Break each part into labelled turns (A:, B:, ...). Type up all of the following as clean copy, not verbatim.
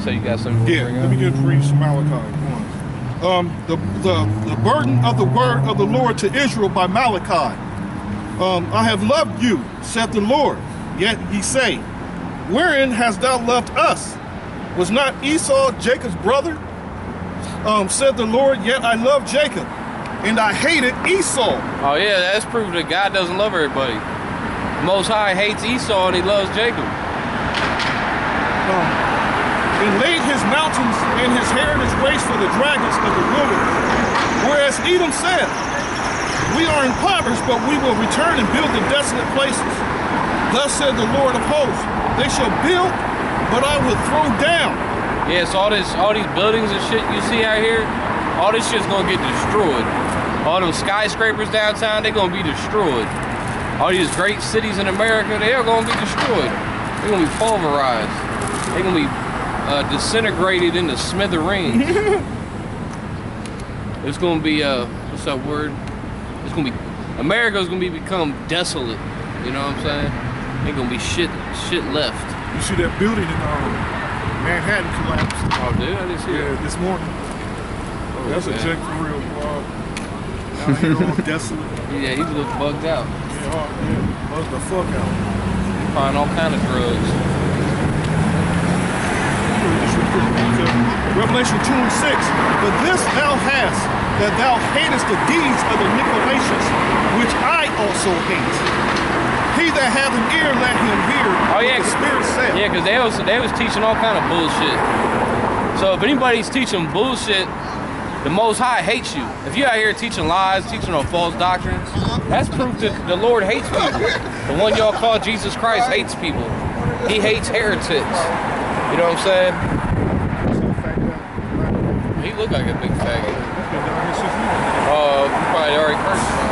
A: say you got something.
B: Yeah, let me get read some Malachi. The burden of the word of the Lord to Israel by Malachi. I have loved you, saith the Lord. Yet ye say, wherein hast thou loved us? Was not Esau Jacob's brother? Said the Lord, yet I loved Jacob, and I hated Esau.
A: Oh yeah, that's proof that God doesn't love everybody. The Most High hates Esau and he loves Jacob.
B: And laid his mountains and his heritage waste for the dragons of the wilderness. Whereas Edom said, we are impoverished, but we will return and build the desolate places. Thus said the Lord of hosts, they shall build, but I will throw down.
A: Yeah, so all these buildings and shit you see out here, all this shit's gonna get destroyed. All them skyscrapers downtown, they're gonna be destroyed. All these great cities in America, they're gonna be destroyed. They're gonna be pulverized. They're gonna be disintegrated into smithereens. It's gonna be what's that word? It's gonna be America's gonna become desolate. You know what I'm saying? Ain't gonna be shit left.
B: You see that building in Manhattan collapsed?
A: Oh, dude, I didn't see that.
B: Yeah, this morning. Oh, that's a check for real, bro. Now here all desolate.
A: Yeah, he looked bugged out.
B: Yeah, bugged the fuck out.
A: He find all kind of drugs.
B: Revelation 2 and 6. But this thou hast, that thou hatest the deeds of the Nicolaitans, which I also hate. He that hath an ear, let him hear.
A: Oh yeah,
B: the Spirit said.
A: Yeah, because they was teaching all kind of bullshit. So if anybody's teaching bullshit, the Most High hates you. If you're out here teaching lies, teaching on false doctrines, that's proof that the Lord hates people. The one y'all call Jesus Christ hates people. He hates heretics. You know what I'm saying? He looked like a big faggot. You probably already cursed him.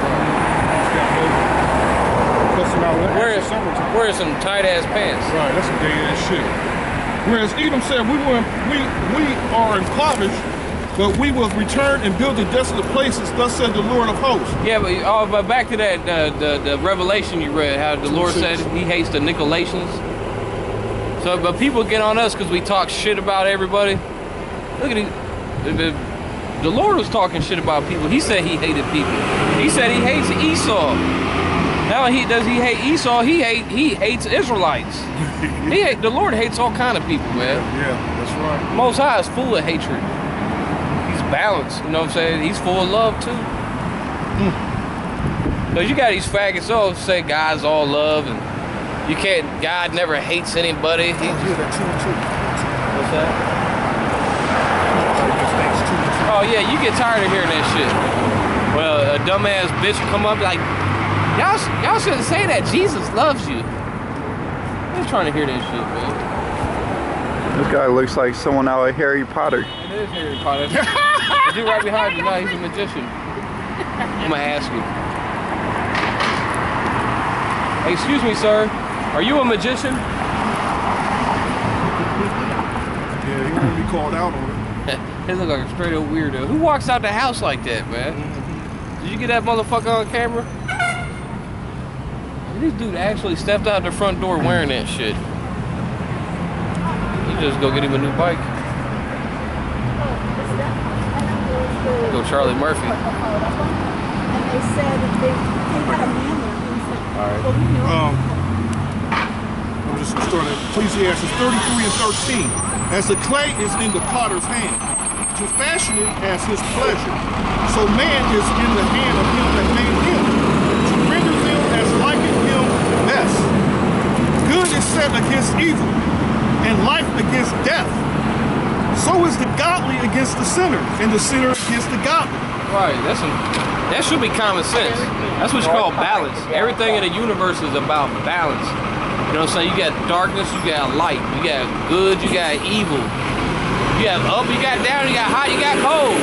A: Wearing some tight ass pants.
B: Right, that's some gay ass shit. Whereas Edom said, we are impoverished, but we will return and build the desolate places, thus said the Lord of hosts.
A: Yeah, but back to that the Revelation you read, how the Lord said he hates the Nicolaitans. So, but people get on us because we talk shit about everybody. Look at the Lord was talking shit about people. He said he hated people. He said he hates Esau. Now does he hate Esau? He hates Israelites. The Lord hates all kind of people, man.
B: Yeah, that's right.
A: Most High is full of hatred. He's balanced, you know what I'm saying? He's full of love too. Because you got these faggots all say God's all love and you can't, God never hates anybody. He just, what's that? Oh yeah, you get tired of hearing that shit. Well, a dumbass bitch will come up like, y'all shouldn't say that. Jesus loves you. I'm just trying to hear that shit, man.
C: This guy looks like someone out of Harry Potter.
A: It is Harry Potter. The dude right behind you, now he's a magician. I'm gonna ask you. Hey, excuse me, sir. Are you a magician?
B: Yeah, he won't be called out on it.
A: He look like a straight up weirdo. Who walks out the house like that, man? Did you get that motherfucker on camera? This dude actually stepped out the front door wearing that shit. You just go get him a new bike. Go Charlie Murphy.
D: And they said that they had a man there.
A: Alright.
B: I'm just starting at Ecclesiastes 33 and 13. As the clay is in the potter's hand, to fashion it as his pleasure, so man is in the hand of him that made him, to render them as liking him best. Good is set against evil, and life against death. So is the godly against the sinner, and the sinner against the godly.
A: Right, that should be common sense. That's what you call balance. Everything in the universe is about balance. You know what I'm saying? You got darkness, you got light, you got good, you got evil. You got up, you got down, you got hot, you got cold.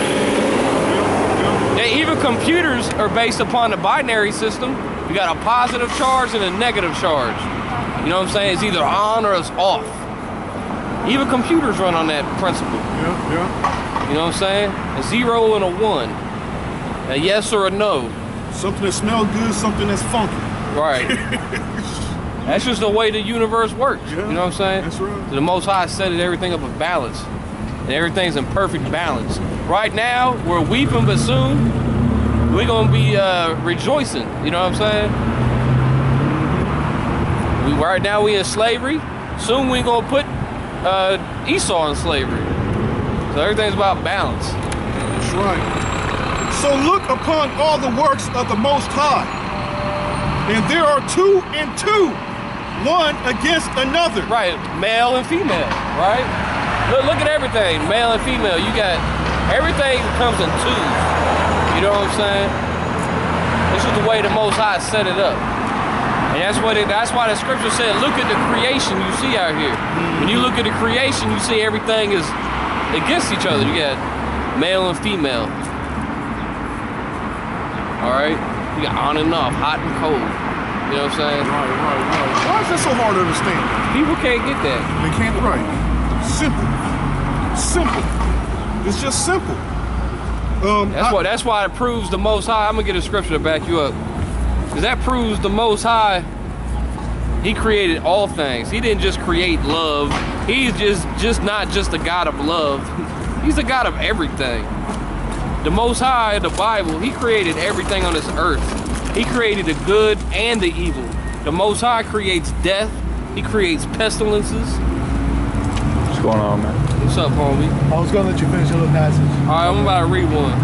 A: Even computers are based upon the binary system. You got a positive charge and a negative charge. You know what I'm saying? It's either on or it's off. Even computers run on that principle.
B: Yeah.
A: You know what I'm saying? A 0 and a 1. A yes or a no.
B: Something that smells good, something that's funky.
A: Right. That's just the way the universe works.
B: Yeah,
A: you know what I'm saying?
B: that's right.
A: So the Most High set everything up in balance. And everything's in perfect balance. Right now, we're weeping, but soon, we're going to be rejoicing. You know what I'm saying? Right now, we in slavery. Soon, we're going to put Esau in slavery. So everything's about balance.
B: That's right. So look upon all the works of the Most High. And there are 2 and 2, one against another.
A: Right, male and female, right? Look at everything, male and female. You got, everything comes in twos. You know what I'm saying? This is the way the Most High set it up. And that's why the scripture said, look at the creation you see out here. When you look at the creation, you see everything is against each other. You got male and female. All right? You got on and off, hot and cold. You know what I'm saying?
B: Right. Why is that so hard to understand?
A: People can't get that.
B: They can't, right. Simple. It's just simple.
A: That's why it proves the Most High. I'm gonna get a scripture to back you up. Because that proves the Most High, He created all things. He didn't just create love. He's just not just a God of love. He's a God of everything. The Most High, the Bible, He created everything on this earth. He created the good and the evil. The Most High creates death. He creates pestilences.
C: What's going on, man?
A: What's up, homie?
E: I was gonna let you finish your little passage.
A: All right, I'm about to read one.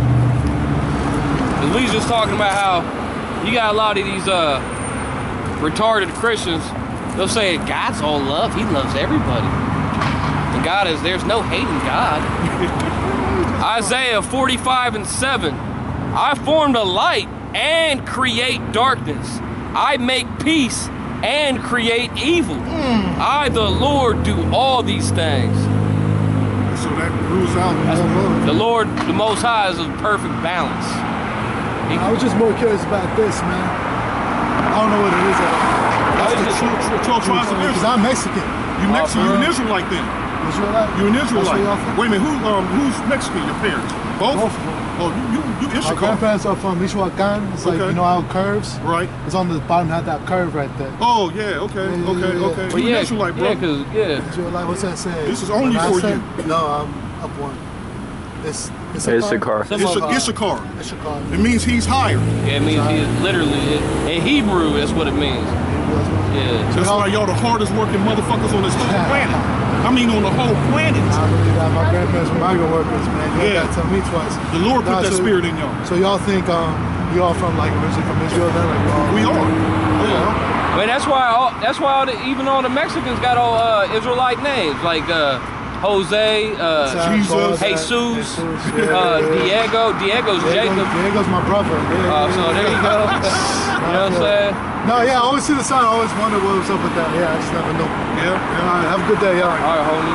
A: We was just talking about how you got a lot of these retarded Christians. They'll say God's all love. He loves everybody. And God is, there's no hate in God. Isaiah 45:7. I formed a light and create darkness. I make peace and create evil. I, the Lord, do all these things.
B: So that rules out
A: The Lord, the Most High, is a perfect balance.
E: I was just more curious about this, man. I don't know what it is.
B: That's the true 12 tribes of
E: Because
B: Israel.
E: I'm Mexican.
B: You Mexican, you an Israelite then.
E: Israelite?
B: You an Israelite.
E: That's where y'all from?
B: Wait a minute, who's Mexican? Your parents? Both?
E: Both of them.
B: Oh, you
E: My
B: Ishakar.
E: grandparents are from Michoacan. It's like,
B: Okay.
E: you know how it curves?
B: Right.
E: It's on the bottom, had that curve right there.
B: Oh, yeah, okay.
A: But
B: You
A: yeah,
B: an Israelite, bro.
E: Israelite, what's that say?
B: This is only for you.
E: No, I'm up one. It's
C: Issachar.
B: Issachar.
E: Issachar.
B: It means he's higher.
A: Yeah, it means he is literally, in Hebrew, that's what it means. Yeah.
B: That's why y'all the hardest working motherfuckers on this whole planet. I mean, on the whole planet.
E: I really got my grandparents were migrant workers, man. You
B: Yeah.
E: got to tell me twice.
B: The Lord put
E: Nah,
B: that
E: so-
B: spirit in y'all.
E: So y'all think you all from like originally from Israel then? Like
B: We are.
A: I mean, that's why even all the Mexicans got all Israelite names, like Jose,
B: Jesus.
A: Jesus,
E: yeah.
A: Diego. Diego's Jacob.
E: Diego's my brother. Yeah.
A: So there you go. You know what I'm saying?
E: No, yeah, I always see the sign. I always wonder what was up with that. Yeah, I just never know.
B: Yeah.
E: All right, have a good day, y'all.
A: All right, homie.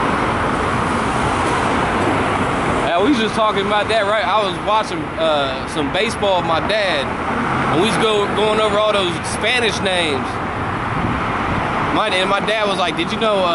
A: Yeah, we was just talking about that, right? I was watching some baseball with my dad, and we was going over all those Spanish names. My dad was like, "Did you know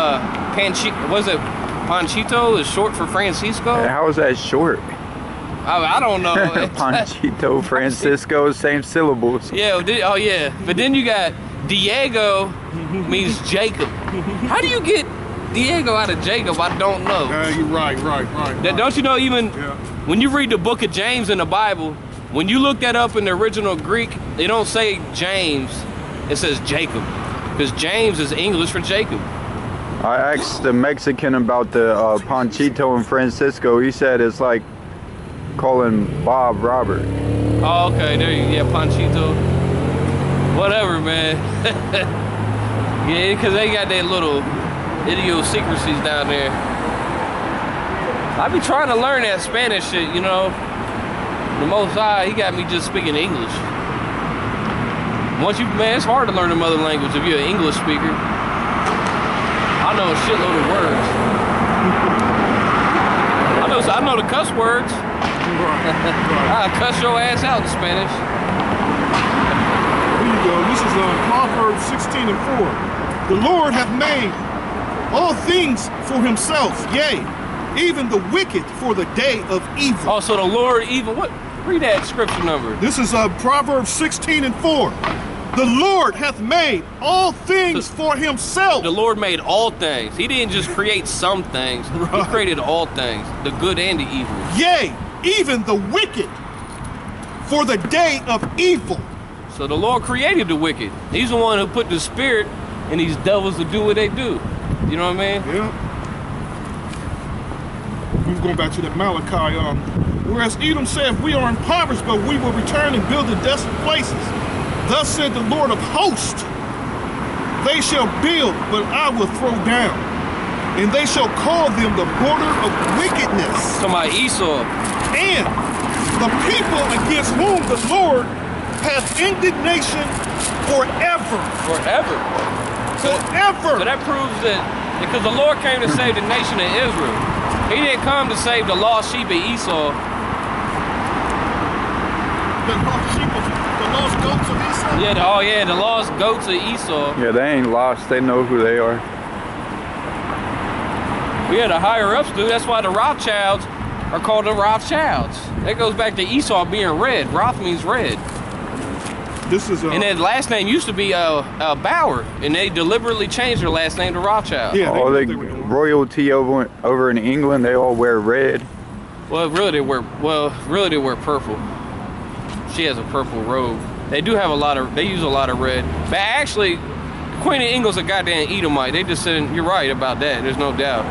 A: Panchito is short for Francisco?"
C: How is that short?
A: I don't know.
C: Panchito, Francisco, same syllables.
A: Yeah. Oh yeah. But then you got Diego means Jacob. How do you get Diego out of Jacob? I don't know.
B: You're right.
A: Don't you know, even
B: Yeah.
A: when you read the book of James in the Bible, when you look that up in the original Greek, they don't say James, it says Jacob. Because James is English for Jacob.
C: I asked the Mexican about the Panchito and Francisco. He said it's like calling Bob Robert.
A: Oh, okay, there you go. Yeah, Panchito. Whatever, man. Yeah, because they got their little idiosyncrasies down there. I be trying to learn that Spanish shit, you know. The Most High, he got me just speaking English. Man, it's hard to learn a mother language if you're an English speaker. I know a shitload of words. I know the cuss words. I'll cuss your ass out in Spanish.
B: Here you go. This is Proverbs 16:4. The Lord hath made all things for himself, yea, even the wicked for the day of evil.
A: Oh, so the Lord even what? Read that scripture number.
B: This is Proverbs 16:4. The Lord hath made all things for himself.
A: The Lord made all things. He didn't just create some things. He created all things, the good and the evil.
B: Yea, even the wicked, for the day of evil.
A: So the Lord created the wicked. He's the one who put the spirit in these devils to do what they do. You know what I mean?
B: Yeah. We was going back to that Malachi. Whereas Edom said, we are impoverished, but we will return and build the desolate places. Thus said the Lord of hosts, they shall build, but I will throw down. And they shall call them the border of wickedness.
A: Somebody Esau.
B: And the people against whom the Lord hath indignation forever.
A: Forever.
B: Forever.
A: So that proves that, because the Lord came to save the nation of Israel. He didn't come to save the lost sheep of Esau.
B: The lost sheep of the lost goats of Esau?
A: Yeah, the lost goats of Esau.
C: Yeah, they ain't lost. They know who they are.
A: Yeah, the higher ups do. That's why the Rothschilds are called the Rothschilds. That goes back to Esau being red. Roth means red.
B: This is
A: and that last name used to be Bauer, and they deliberately changed their last name to Rothschild.
B: Yeah,
C: all the royalty over in England, they all wear red.
A: Well, really they wear purple. She has a purple robe. They do have they use a lot of red. But actually, Queen of England's a goddamn Edomite. They just said, you're right about that. There's no doubt.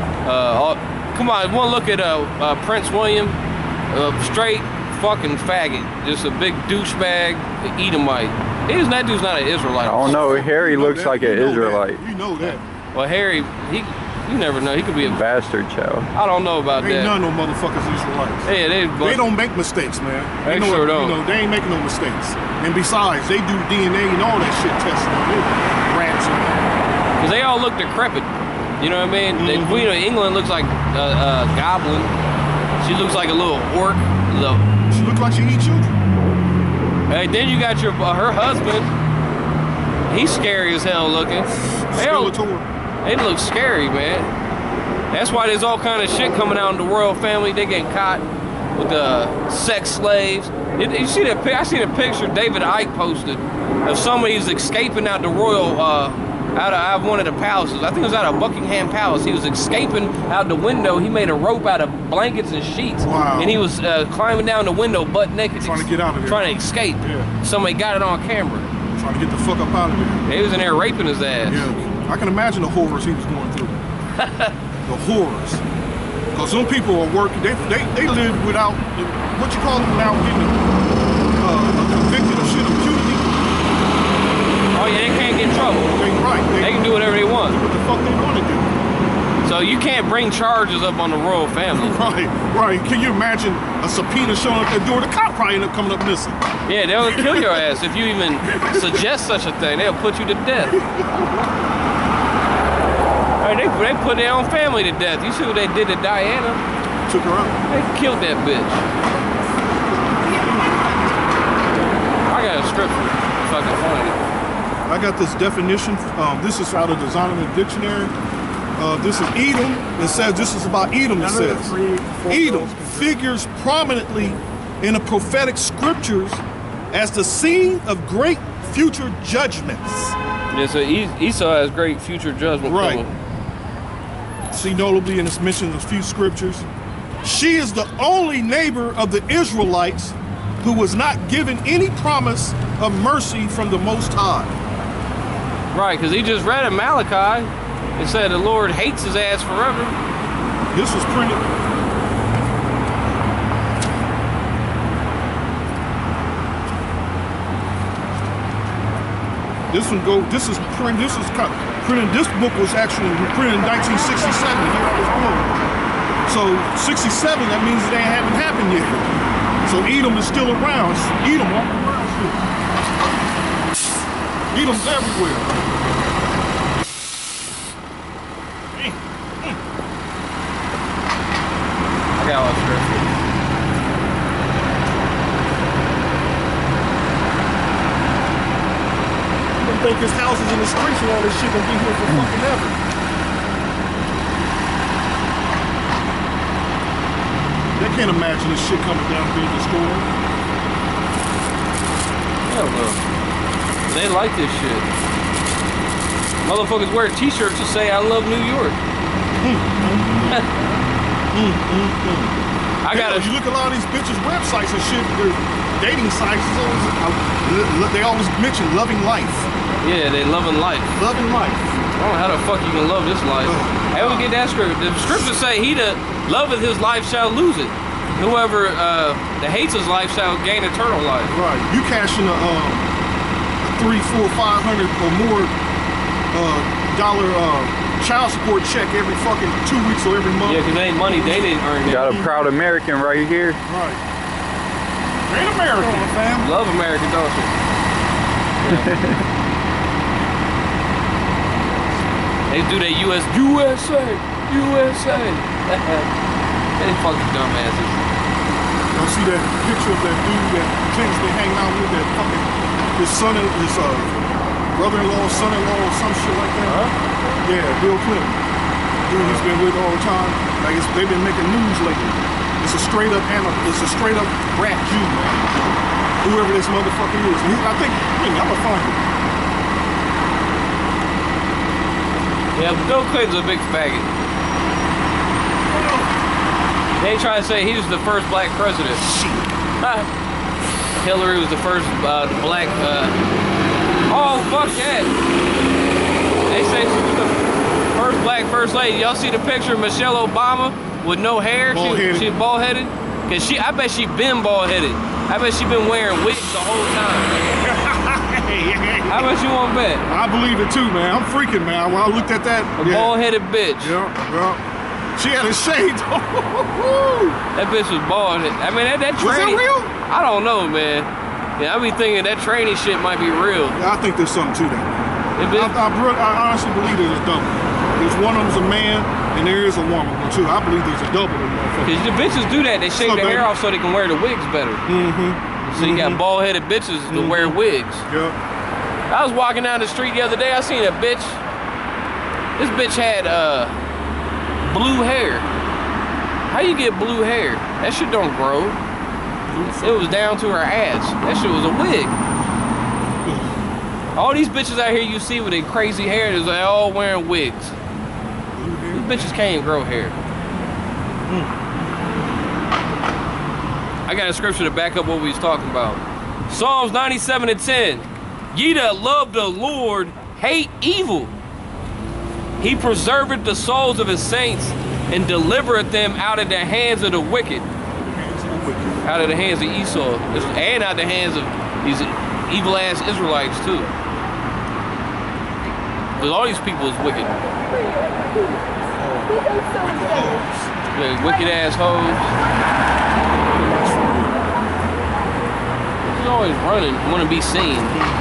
A: Come on, one look at Prince William, straight fucking faggot, just a big douchebag, Edomite. That dude's not an Israelite.
C: I don't know. Harry looks like an Israelite.
B: You know that.
A: Well, Harry, you never know. He could be a
C: bastard child.
A: I don't know about that.
B: Ain't none of them motherfuckers Israelites.
A: Yeah, they
B: don't make mistakes, man.
A: They sure don't.
B: You know, they ain't making no mistakes. And besides, they do DNA and all that shit testing. Rats.
A: Because they all look decrepit. You know what I mean? The Queen of England looks like a goblin. She looks like a little orc.
B: She looks like she eats children.
A: Hey, then you got her husband. He's scary as hell looking. They look scary, man. That's why there's all kind of shit coming out in the royal family. They getting caught with the sex slaves. You see that? I seen a picture David Icke posted of somebody who's escaping out the royal out of one of the palaces. I think it was out of Buckingham Palace. He was escaping out the window. He made a rope out of blankets and sheets.
B: Wow.
A: And he was climbing down the window butt naked.
B: Trying to get out of there.
A: Trying to escape.
B: Yeah.
A: Somebody got it on camera.
B: Trying to get the fuck up out of there.
A: He was in there raping his ass.
B: Yeah. I can imagine the horrors he was going through. The horrors. Because some people are working, they live without, what you call them now, getting convicted of shit, impunity.
A: Oh yeah, they can't get in trouble. They can do whatever they want.
B: What the fuck they want to do.
A: So you can't bring charges up on the royal family.
B: Right. Can you imagine a subpoena showing up at the door? The cop probably end up coming up missing.
A: Yeah, they'll kill your ass if you even suggest such a thing. They'll put you to death. They put their own family to death. You see what they did to Diana?
B: Took her out.
A: They killed that bitch. I got a scripture. Fucking funny.
B: I got this definition. This is out of the Zondervan Dictionary. This is Edom. It says, this is about Edom, it says. Edom figures prominently in the prophetic scriptures as the scene of great future judgments.
A: Yeah, so Esau has great future judgment coming.
B: See notably in its mention of a few scriptures. She is the only neighbor of the Israelites who was not given any promise of mercy from the Most High.
A: Right, because he just read in Malachi. It said the Lord hates his ass forever.
B: This was printed. This book was actually printed in 1967, the year I was born. So 67, that means they haven't happened yet. So Edom is still around. Edom all around still. Edom's everywhere.
A: I got all scripture.
B: Think his houses in the streets and all this shit gonna be here for fucking ever. They can't imagine this shit coming down being destroyed.
A: Hell no. They like this shit. Motherfuckers wear t-shirts to say I love New York. I gotta.
B: You look at a lot of these bitches' websites and shit. Their dating sites. They always mention loving life.
A: Yeah, they loving life.
B: Loving life.
A: I don't know how the fuck you can love this life. Hey, we get that scripture. The scriptures say he that loveth his life shall lose it. Whoever that hates his life shall gain eternal life.
B: Right. You cashing a 300, 400, 500 or more dollar child support check every fucking 2 weeks or every month.
A: Yeah, because it ain't money they didn't earn.
C: You got a proud American right here.
B: Right. Great American, fam.
A: Love America, don't you? Yeah. They do that USA. They fucking dumbasses.
B: Don't see that picture of that dude that Clinton's been hanging out with, that fucking his son and his brother-in-law, son-in-law, or some shit like that.
A: Huh?
B: Yeah, Bill Clinton. Dude he's been with all the time. Like they've been making news lately. It's a straight up rat Jew, man. Whoever this motherfucker is. I think I'm gonna find him.
A: Yeah, Bill Clinton's a big faggot. They try to say he was the first black president. Hillary was the first black. Oh fuck that! They say she was the first black first lady. Y'all see the picture of Michelle Obama with no hair? She bald headed. Cause I bet she been bald headed. I bet she been wearing wigs the whole time. How much you want to bet?
B: I believe it too, man. I'm freaking, man. When I looked at that,
A: a bald headed bitch.
B: Yeah. She had a shade.
A: That bitch was bald. I mean, that
B: Was that real?
A: I don't know, man. Yeah, I be thinking that training shit might be real.
B: Yeah, I think there's something to that. I honestly believe there's a double. There's one of them's a man, and there is a woman too. I believe there's a double.
A: Because the bitches do that. They shave their hair off so they can wear the wigs better. So you got bald-headed bitches that wear wigs.
B: Yeah.
A: I was walking down the street the other day. I seen a bitch. This bitch had blue hair. How you get blue hair? That shit don't grow. It was down to her ass. That shit was a wig. All these bitches out here you see with their crazy hair, they all wearing wigs. These bitches can't even grow hair. I got a scripture to back up what we was talking about. Psalms 97:10. Ye that love the Lord hate evil. He preserveth the souls of his saints and delivereth them out of the hands of the wicked. Out of the hands of Esau. And out of the hands of these evil ass Israelites too. Because all these people is wicked. Yeah, wicked ass hoes. He's always running, want to be seen.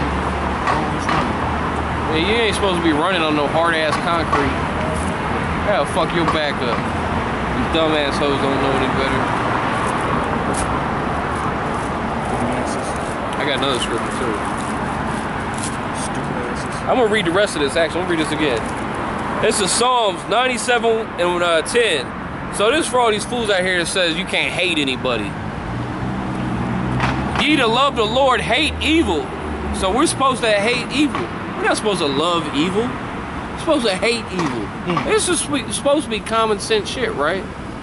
A: Yeah, you ain't supposed to be running on no hard ass concrete. That'll fuck your back up. These dumb ass hoes don't know any better. I got another scripture too. I'm gonna read the rest of this actually. I'm gonna read this again. This is Psalms 97:10. So this is for all these fools out here that says you can't hate anybody. Ye that love the Lord hate evil. So we're supposed to hate evil. We're not supposed to love evil. We're supposed to hate evil. This is supposed to be common sense shit, right?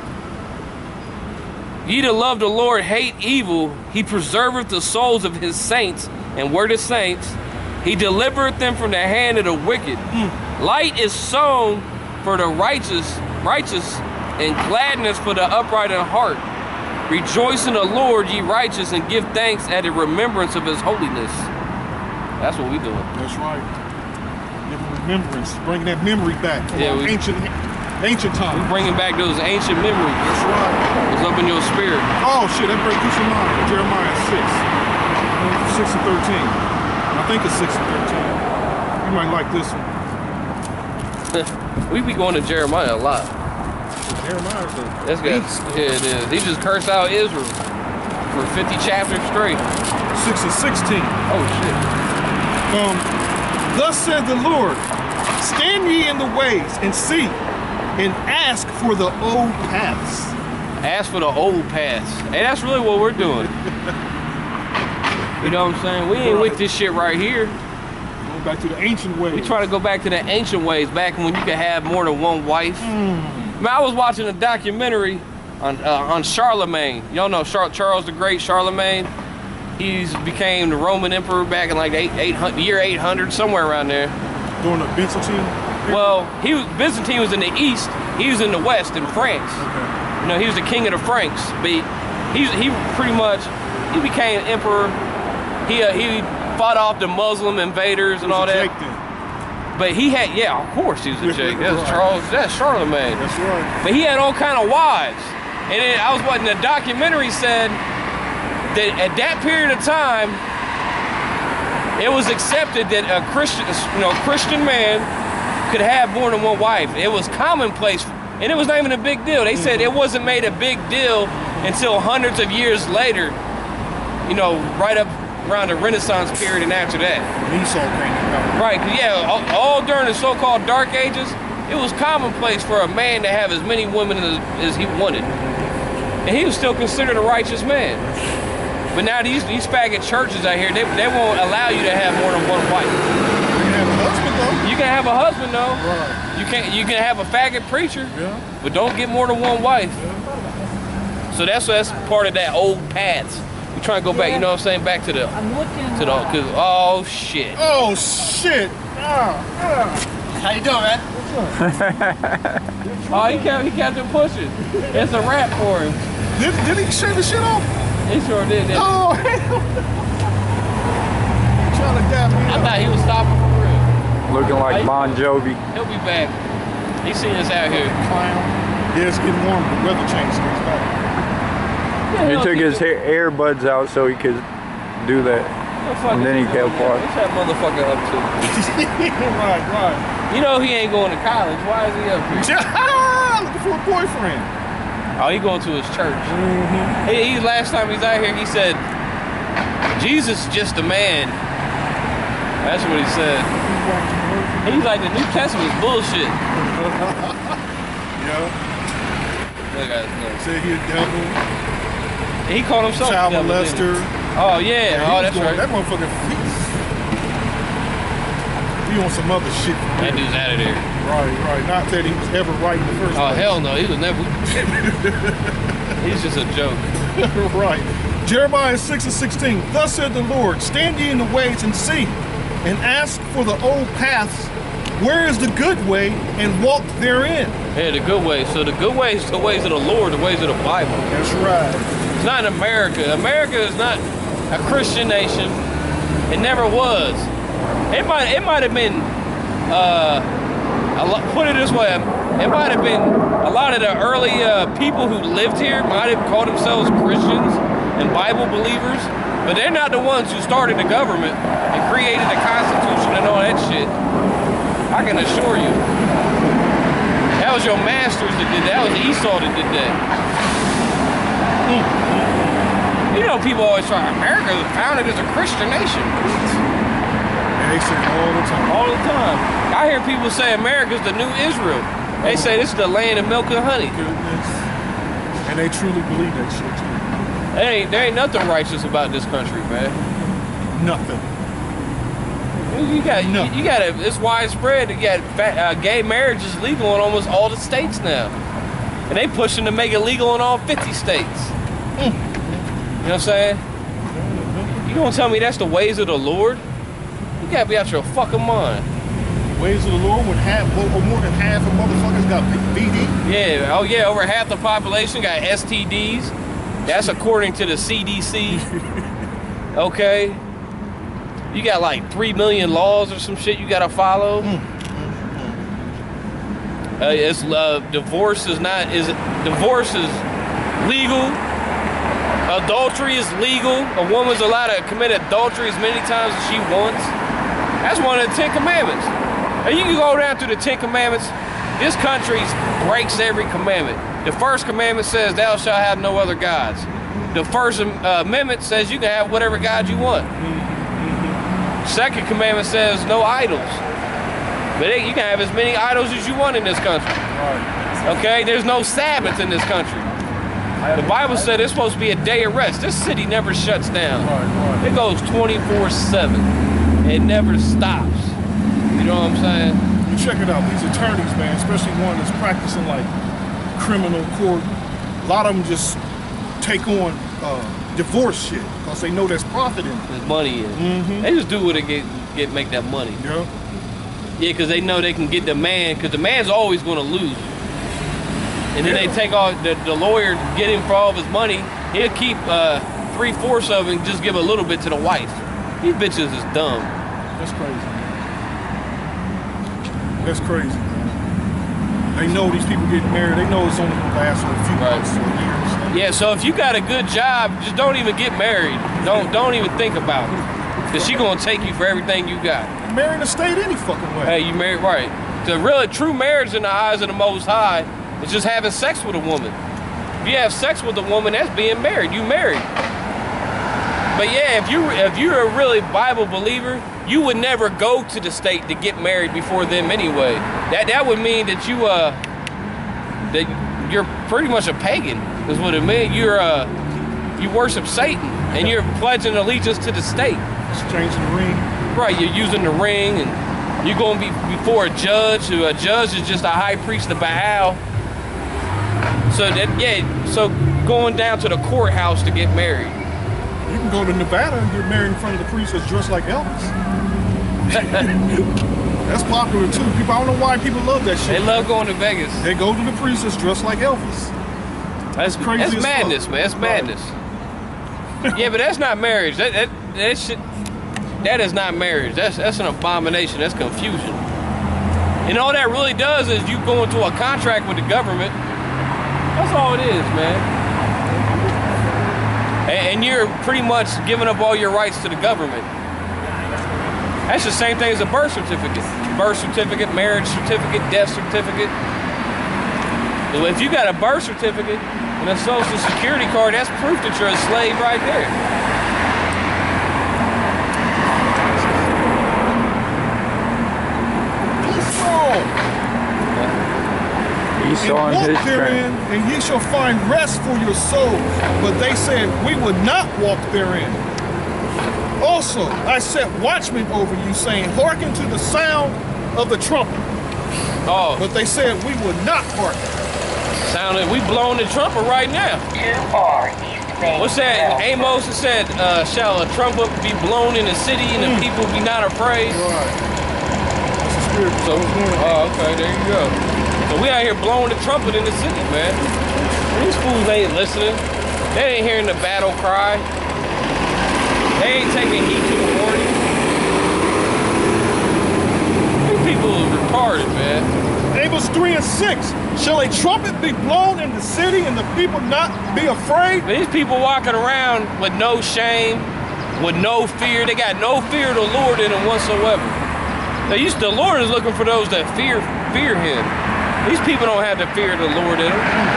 A: Ye that love the Lord hate evil. He preserveth the souls of his saints. And we're the saints. He delivereth them from the hand of the wicked. Light is sown for the righteous, and gladness for the upright in heart. Rejoice in the Lord, ye righteous, and give thanks at the remembrance of his holiness. That's what we doing.
B: That's right. Give remembrance, bring that memory back.
A: Yeah,
B: ancient times.
A: We bringing back those ancient memories.
B: That's right.
A: What's up in your spirit?
B: Oh shit, that breaks your mind. Jeremiah 6 and 13. I think it's 6 and 13. You might like this one.
A: We be going to Jeremiah a lot.
B: Jeremiah's the
A: That's good. Yeah, it is. He just cursed out Israel for 50 chapters straight.
B: 6 and 16.
A: Oh shit.
B: Thus said the Lord, stand ye in the ways and see, and ask for the old paths.
A: Ask for the old paths. Hey, that's really what we're doing. You know what I'm saying? We ain't with this shit right here.
B: Going back to the ancient ways.
A: We try to go back to the ancient ways, back when you could have more than one wife. Man, I was watching a documentary on Charlemagne. Y'all know Charles the Great, Charlemagne. He's became the Roman emperor back in like year 800, somewhere around there.
B: During the Byzantine?
A: Well, Byzantine was in the east. He was in the west, in France.
B: Okay.
A: You know, he was the king of the Franks. But he pretty much, he became emperor. He fought off the Muslim invaders and all that. But he had, yeah, of course he was a Jake. That's Charles, that's Charlemagne.
B: That's right.
A: But he had all kind of wives. And then I was watching the documentary, said that at that period of time, it was accepted that a Christian man could have more than one wife. It was commonplace, and it was not even a big deal. They said it wasn't made a big deal until hundreds of years later, you know, right up around the Renaissance period and after that.
B: Esau came about.
A: Right, 'cause yeah, all during the so-called Dark Ages, it was commonplace for a man to have as many women as he wanted. And he was still considered a righteous man. But now these faggot churches out here, they won't allow you to have more than one wife.
B: You can have a husband though.
A: You can have a husband though.
B: Right.
A: You can have a faggot preacher.
B: Yeah.
A: But don't get more than one wife.
B: Yeah.
A: So that's part of that old paths. We trying to go back, you know what I'm saying, back to the cause oh shit.
B: Oh shit.
F: How you doing, man?
A: Oh, he kept it pushing. It's a wrap for him.
B: Did he shave the shit off?
A: He sure did.
B: Oh hell. Trying to dap me
A: I
B: up.
A: thought he was stopping for real.
C: Looking like Bon Jovi.
A: He'll be back. He seen us out here.
B: Clown. Yeah, it's getting warm. The weather changed. So he's back.
C: He took his earbuds out so he could do that. And then he kept walking.
A: What's that motherfucker up to?
B: Right.
A: You know he ain't going to college. Why is he up here?
B: Looking for a boyfriend.
A: Oh, he going to his church. He last time he's out here, he said, Jesus is just a man. That's what he said. He's like, the New Testament's bullshit.
B: Yeah.
A: Look at that.
B: Said he a devil.
A: He called himself a
B: Child
A: devil,
B: molester.
A: didn't he? Oh, yeah. Oh, that's right.
B: That motherfucker, he on some other shit.
A: That dude's out of there.
B: Right. Not that he was ever right in the first
A: Oh,
B: place.
A: hell no. He was never. He's just a joke.
B: Right. Jeremiah 6:16. Thus said the Lord, stand ye in the ways and see, and ask for the old paths, where is the good way, and walk therein.
A: Yeah, the good ways. So the good ways, the ways of the Lord, the ways of the Bible.
B: That's right.
A: It's not in America. America is not a Christian nation. It never was. It might have been. Put it this way. It might have been a lot of the early people who lived here might have called themselves Christians and Bible believers, but they're not the ones who started the government and created the Constitution and all that shit. I can assure you. That was your masters that did that. That was Esau that did that. You know, people always try, America was founded as a Christian nation.
B: And they say it all the time.
A: All the time. I hear people say America's the new Israel. They say this is the land of milk and honey.
B: Goodness. And they truly believe that shit too.
A: There ain't nothing righteous about this country, man.
B: Nothing.
A: You got it's widespread. You got gay marriage is legal in almost all the states now. And they pushing to make it legal in all 50 states. You know what I'm saying? You gonna tell me that's the ways of the Lord? You gotta be out your fucking mind.
B: Ways of the Lord when more than half of motherfuckers got BD.
A: Yeah, oh yeah, over half the population got STDs. That's according to the CDC. Okay. You got like 3 million laws or some shit you gotta follow. Divorce is legal. Adultery is legal. A woman's allowed to commit adultery as many times as she wants. That's one of the 10 Commandments. And you can go down through the 10 Commandments. This country breaks every commandment. The first commandment says, thou shalt have no other gods. The first amendment says you can have whatever God you want. Second commandment says no idols. But you can have as many idols as you want in this country. Okay? There's no Sabbath in this country. The Bible said it's supposed to be a day of rest. This city never shuts down. It goes 24/7. It never stops. You know what I'm saying?
B: You check it out. These attorneys, man, especially one that's practicing like criminal court, a lot of them just take on divorce shit because they know there's profit in it.
A: There's money in it.
B: Mm-hmm.
A: They just do what they make that money.
B: Yeah.
A: Yeah, because they know they can get the man, because the man's always going to lose. And then they take all the lawyer, get him for all of his money. He'll keep 3/4 of it and just give a little bit to the wife. These bitches is dumb.
B: That's crazy. That's crazy, man. They know these people getting married. They know it's only going to last for a few months or years.
A: Yeah, so if you got a good job, just don't even get married. Don't even think about it. Because she going to take you for everything you got.
B: Marrying the state any fucking way.
A: Hey, you married, right. The real true marriage in the eyes of the Most High is just having sex with a woman. If you have sex with a woman, that's being married. You married. But yeah, if you're a really Bible believer, you would never go to the state to get married before them anyway. That would mean that you're pretty much a pagan, is what it means. You worship Satan and you're pledging allegiance to the state.
B: Exchanging the ring.
A: Right, you're using the ring and you're going to be before a judge. Who a judge is just a high priest of Baal. So going down to the courthouse to get married.
B: You can go to Nevada and get married in front of the priest that's dressed like Elvis. That's popular too. People, I don't know why people love that shit.
A: They love going to Vegas.
B: They go to the priest that's dressed like Elvis.
A: That's crazy. That's madness, man. That's madness. Yeah, but that's not marriage. That shit. That is not marriage. That's an abomination. That's confusion. And all that really does is you go into a contract with the government. That's all it is, man. And you're pretty much giving up all your rights to the government. That's the same thing as a birth certificate. Birth certificate, marriage certificate, death certificate. If you got a birth certificate and a social security card, that's proof that you're a slave right there.
C: And
B: walk therein, and ye shall find rest for your souls. But they said, we would not walk therein. Also, I set watchmen over you, saying, hearken to the sound of the trumpet.
A: Oh.
B: But they said, we would not hearken.
A: Sounded, we blowing the trumpet right now. What's that? Amos said, shall a trumpet be blown in the city and the people be not afraid?
B: Right. That's the spirit.
A: So, okay, there you go. So we out here blowing the trumpet in the city, man. These fools ain't listening. They ain't hearing the battle cry. They ain't taking heed to the warning. These people are retarded, man.
B: Amos 3 and 6. Shall a trumpet be blown in the city and the people not be afraid?
A: But these people walking around with no shame, with no fear. They got no fear of the Lord in them whatsoever. The Lord is looking for those that fear Him. These people don't have the fear of the Lord in them.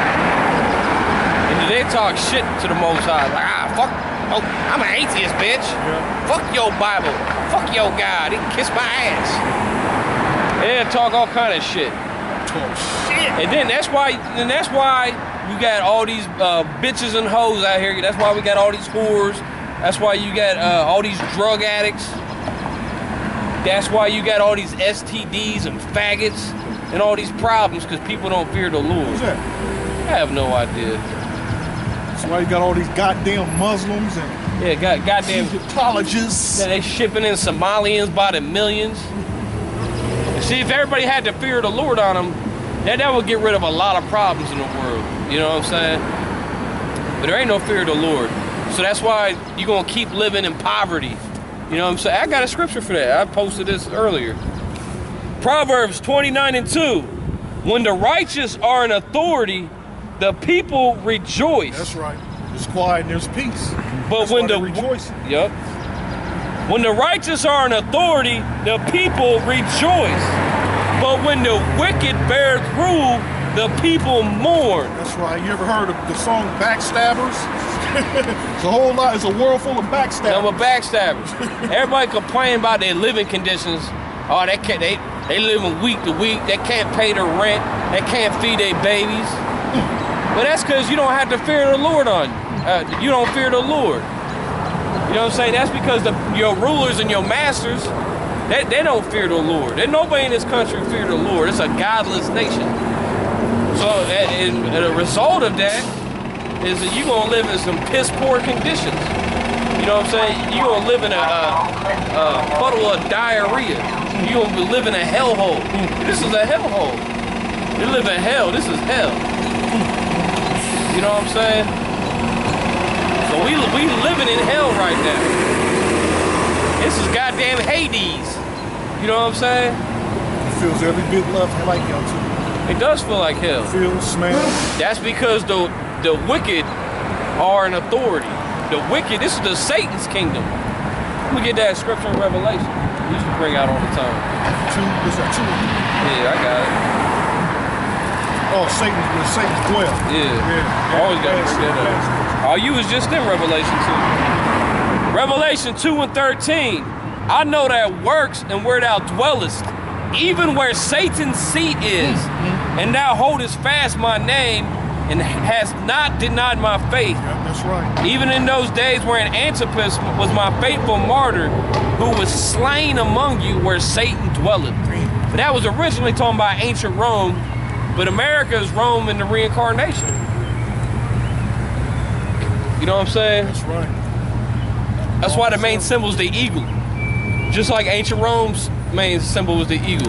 A: And they talk shit to the Most High. Like, fuck, oh, I'm an atheist, bitch. Yeah. Fuck your Bible. Fuck your God. He can kiss my ass. They talk all kind of shit.
B: Oh, shit.
A: And then that's why you got all these bitches and hoes out here. That's why we got all these whores. That's why you got all these drug addicts. That's why you got all these STDs and faggots. And all these problems because people don't fear the Lord.
B: Who's that?
A: I have no idea.
B: That's why you got all these goddamn Muslims and
A: goddamn
B: Egyptologists.
A: Yeah, they shipping in Somalians by the millions. And see, if everybody had the fear of the Lord on them, that would get rid of a lot of problems in the world. You know what I'm saying? But there ain't no fear of the Lord. So that's why you're going to keep living in poverty. You know what I'm saying? I got a scripture for that. I posted this earlier. Proverbs 29:2. When the righteous are in authority, the people rejoice.
B: That's right. It's quiet and there's peace.
A: But
B: that's
A: when
B: why they rejoice.
A: Yep. When the righteous are in authority, the people rejoice. But when the wicked bear rule, the people mourn.
B: That's right. You ever heard of the song Backstabbers? It's a whole lot. It's a world full of backstabbers.
A: No, but backstabbers. Everybody complain about their living conditions. Oh, they living week to week. They can't pay their rent. They can't feed their babies. But that's because you don't have to fear the Lord on you. You don't fear the Lord. You know what I'm saying? That's because your rulers and your masters, They don't fear the Lord. There's nobody in this country fear the Lord. It's a godless nation. So and the result of that is that you're going to live in some piss poor conditions. You know what I'm saying? You're going to live in a puddle of diarrhea. You're going to live in a hellhole. This is a hellhole. You live in hell. This is hell. You know what I'm saying? So we living in hell right now. This is goddamn Hades. You know what I'm saying?
B: It feels every bit like hell too.
A: It does feel like hell.
B: Feels, smells.
A: That's because the wicked are in authority. The wicked, this is the Satan's kingdom. Let me get that scripture in Revelation. We used to bring out all the time.
B: Is that 2?
A: Yeah, I got it.
B: Oh, Satan's dwell.
A: Yeah. Always got to bring that up. Oh, you was just in Revelation 2. Revelation 2 and 13. I know thy works and where thou dwellest, even where Satan's seat is, and thou holdest fast my name, and hast not denied my faith.
B: Yeah, that's right.
A: Even in those days wherein Antipas was my faithful martyr, who was slain among you where Satan dwelleth. But that was originally talking about ancient Rome, but America is Rome in the reincarnation. You know what I'm saying?
B: That's right.
A: That's why the main symbol is the eagle. Just like ancient Rome's main symbol was the eagle.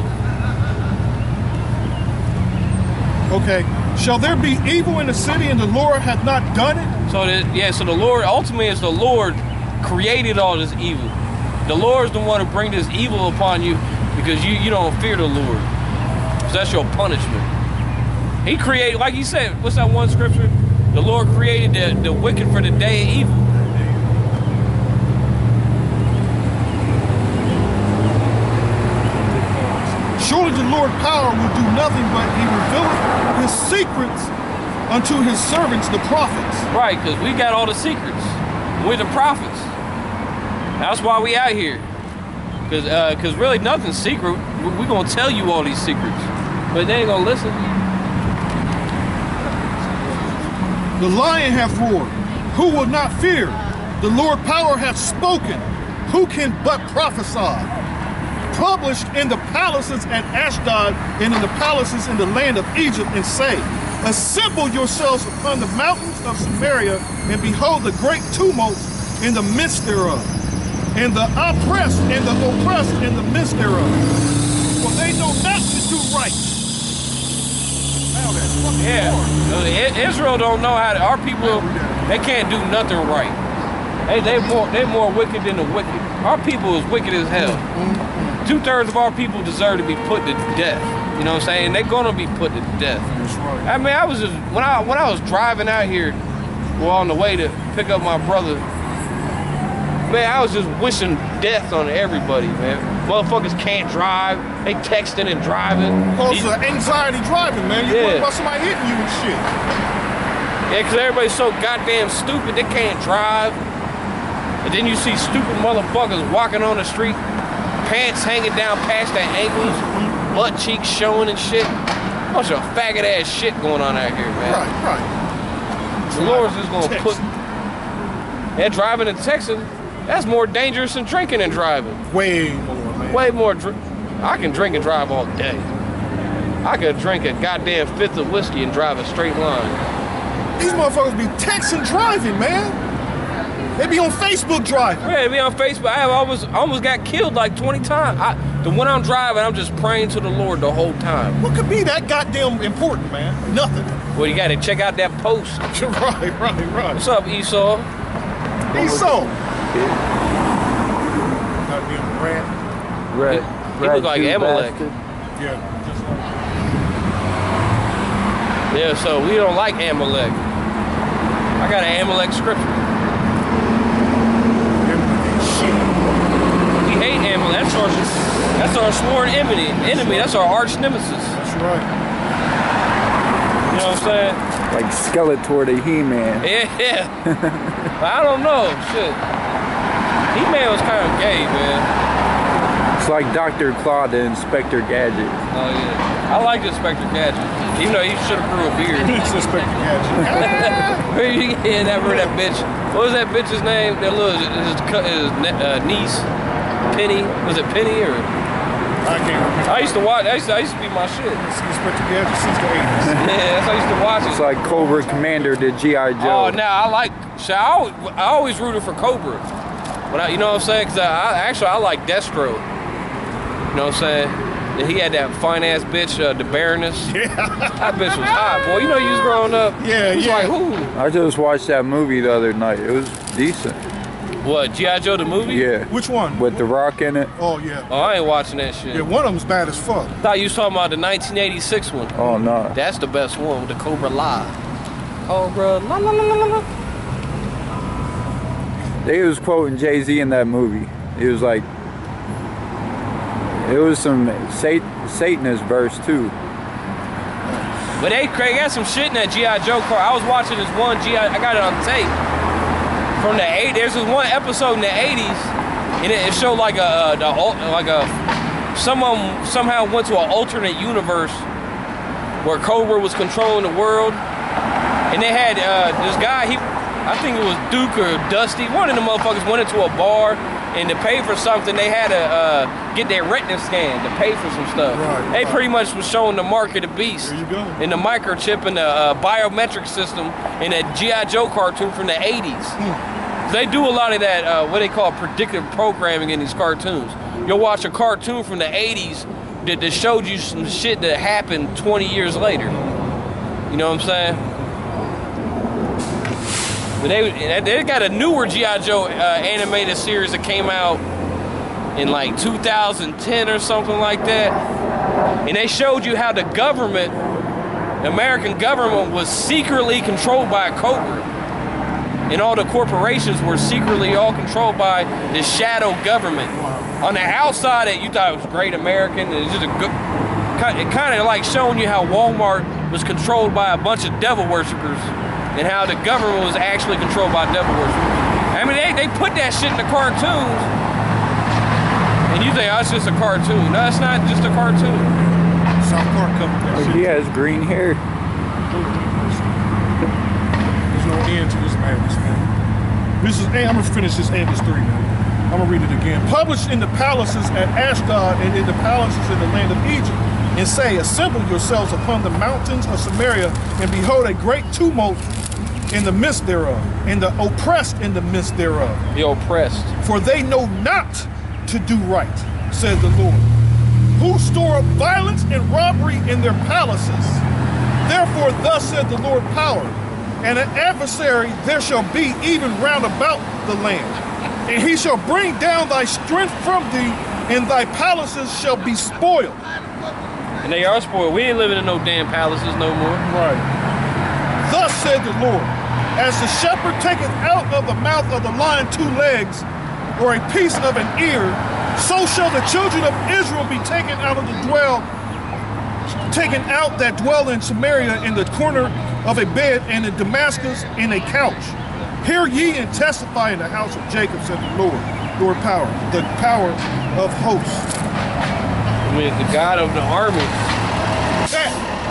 B: Okay. Shall there be evil in the city and the Lord hath not done it?
A: So so the Lord, ultimately it's the Lord created all this evil. The Lord's the one to bring this evil upon you because you don't fear the Lord. So that's your punishment. He created, like he said, what's that one scripture? The Lord created the wicked for the day of evil.
B: Surely the Lord's power will do nothing, but he revealeth his secrets unto his servants, the prophets.
A: Right, because we got all the secrets. We're the prophets. That's why we out here. Because really nothing's secret. We're going to tell you all these secrets. But they ain't going to listen.
B: The lion hath roared. Who will not fear? The Lord power hath spoken. Who can but prophesy? Published in the palaces at Ashdod and in the palaces in the land of Egypt, and say, assemble yourselves upon the mountains of Samaria, and behold the great tumult in the midst thereof, and the oppressed and the oppressed in the midst thereof. For they know not to do right. Now that's fucking hard.
A: Israel don't know how to, our people, they can't do nothing right. They more wicked than the wicked. Our people is wicked as hell. 2/3 of our people deserve to be put to death. You know what I'm saying? They're gonna be put to death.
B: That's right.
A: I mean, I was just when I was driving out here, well, on the way to pick up my brother, man, I was just wishing death on everybody, man. Motherfuckers can't drive. They texting and driving.
B: Cause of anxiety driving, man. You worry about somebody hitting you and shit.
A: Yeah, because everybody's so goddamn stupid, they can't drive. And then you see stupid motherfuckers walking on the street, pants hanging down past their ankles, butt cheeks showing and shit. Bunch of faggot ass shit going on out here, man.
B: Right.
A: The Lord's just gonna put... Yeah, driving in Texas, that's more dangerous than drinking and driving.
B: Way more, man.
A: Way more. I can drink and drive all day. I could drink a goddamn 5th of whiskey and drive a straight line.
B: These motherfuckers be texting driving, man. They be on Facebook driving.
A: Yeah, they be on Facebook. I almost got killed like 20 times. When I'm driving, I'm just praying to the Lord the whole time.
B: What could be that goddamn important, man? Nothing.
A: Well, you got to check out that post.
B: Right.
A: What's up, Esau?
B: Esau. Goddamn rat.
A: He look like Amalek.
B: Yeah.
A: Yeah, so we don't like Amalek. I got an Amalek scripture. We hate Amalek. That's our sworn enemy. That's our arch nemesis.
B: That's right.
A: You know what I'm saying?
C: Like Skeletor to He-Man.
A: Yeah. I don't know. Shit. He-Man was kind of gay, man.
C: It's like Dr. Claw to Inspector Gadget.
A: Oh, yeah. I like Inspector Gadget. Even though he should have grew a beard.
B: Inspector Gadget.
A: Yeah, never that bitch. What was that bitch's name? That little his niece. Penny. Was it Penny or?
B: I can't remember.
A: I used to watch. That used to be my shit.
B: Inspector Gadget since the 80s.
A: Yeah, that's how I used to watch it.
C: It's like Cobra Commander to G.I. Joe.
A: Oh, now I like. So I always rooted for Cobra. But you know what I'm saying? Cause I like Destro. You know what I'm saying? And he had that fine ass bitch, the Baroness. Yeah. That bitch was hot, boy. You know you was growing up.
B: Yeah,
A: you was like, who?
C: I just watched that movie the other night. It was decent.
A: What, G.I. Joe the movie?
C: Yeah.
B: Which one?
C: With The Rock in it.
B: Oh, yeah.
A: Oh, I ain't watching that shit.
B: Yeah, one of them's bad as fuck.
A: I thought you was talking about the 1986 one.
C: Oh, no.
A: That's the best one with the Cobra La. Cobra La La La La La.
C: They was quoting Jay-Z in that movie. It was like, it was some Satanist verse too.
A: But they got some shit in that G.I. Joe car. I was watching this one G.I. I got it on tape from the 80s. There's this one episode in the 80s, and it showed like someone somehow went to an alternate universe where Cobra was controlling the world, and they had this guy. I think it was Duke or Dusty. One of the motherfuckers went into a bar, and to pay for something, they had to get their retina scan to pay for some stuff.
B: Right,
A: they pretty much was showing the mark of the beast.
B: There you go.
A: And the microchip and the biometric system in a G.I. Joe cartoon from the 80s. They do a lot of that, what they call predictive programming in these cartoons. You'll watch a cartoon from the 80s that showed you some shit that happened 20 years later. You know what I'm saying? But they got a newer G.I. Joe animated series that came out in like 2010 or something like that. And they showed you how the government, the American government, was secretly controlled by a Cobra. And all the corporations were secretly all controlled by the shadow government. On the outside, you thought it was great American. It's just it kind of like showing you how Walmart was controlled by a bunch of devil worshippers, and how the government was actually controlled by devil worshippers. I mean, they put that shit in the cartoons, and you think, oh, it's just a cartoon. No, it's not just a cartoon.
B: South Park covered that shit.
C: He has green hair.
B: There's no end to this madness, man. I'm gonna finish this Amos 3, man. I'm gonna read it again. Published in the palaces at Ashdod and in the palaces in the land of Egypt, and say, assemble yourselves upon the mountains of Samaria, and behold a great tumult in the midst thereof, and the oppressed in the midst thereof.
A: The oppressed.
B: For they know not to do right, said the Lord, who store up violence and robbery in their palaces. Therefore thus said the Lord power, and an adversary there shall be even round about the land. And he shall bring down thy strength from thee, and thy palaces shall be spoiled.
A: And they are spoiled. We ain't living in no damn palaces no more.
B: Right. Thus said the Lord, as the shepherd taketh out of the mouth of the lion 2 legs, or a piece of an ear, so shall the children of Israel be taken out that dwell in Samaria, in the corner of a bed, and in Damascus in a couch. Hear ye and testify in the house of Jacob, said the Lord power, the power of hosts.
A: I mean, the God of the army.
B: That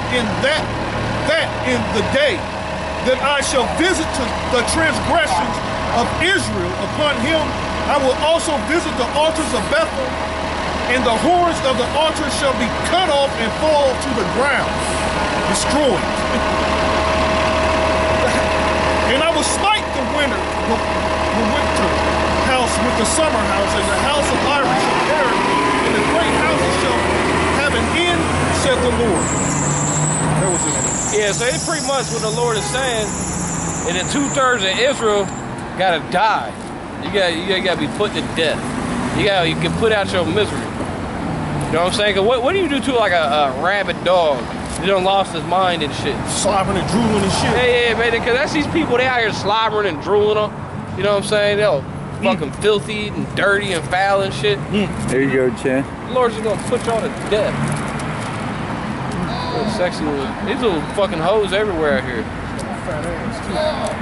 B: in the day that I shall visit the transgressions of Israel, upon him I will also visit the altars of Bethel, and the horns of the altar shall be cut off and fall to the ground, destroyed. And I will smite the winter house with the summer house, and the house of iron shall perish, and the great houses shall have an end, said the Lord. That was it.
A: Yeah, so it's pretty much what the Lord is saying. And then 2/3 of Israel gotta die. You gotta be put to death. You can put out your misery. You know what I'm saying? 'Cause what do you do to like a rabid dog? He done lost his mind and shit.
B: Slobbering and drooling and shit.
A: Yeah, man, because that's these people, they out here slobbering and drooling on. You know what I'm saying? They're fucking filthy and dirty and foul and shit.
C: There you go, Chan.
A: The Lord's just gonna put y'all to death. Little sexy little, these little fucking hoes everywhere out here.
B: Fat ass, too.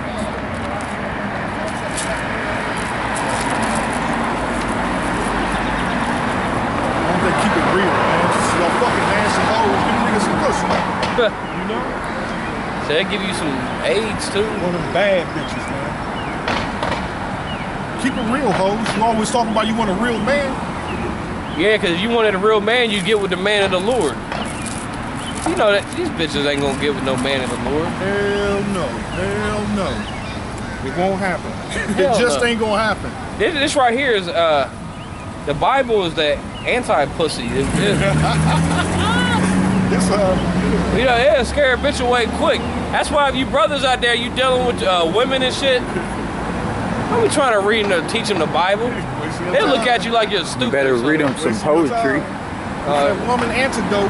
B: They keep it real, man. Just y'all fucking dancing hoes, give niggas some pussy. You know?
A: So they give you some AIDS too.
B: One of them bad bitches, man. Keep it real, hoes. You always talking about you want a real man.
A: Yeah, because if you wanted a real man, you get with the man of the Lord. You know that these bitches ain't gonna get with no man of the Lord.
B: Hell no. Hell no. It won't happen.
A: Hell
B: It just
A: no.
B: ain't gonna happen.
A: This right here is the Bible is the anti-pussy.
B: It's
A: You know, it'll scare a bitch away quick. That's why if you brothers out there, you dealing with women and shit, don't be trying to read and teach them the Bible. They'll look at you like you're stupid.
C: You better read them some poetry.
B: that woman antidote,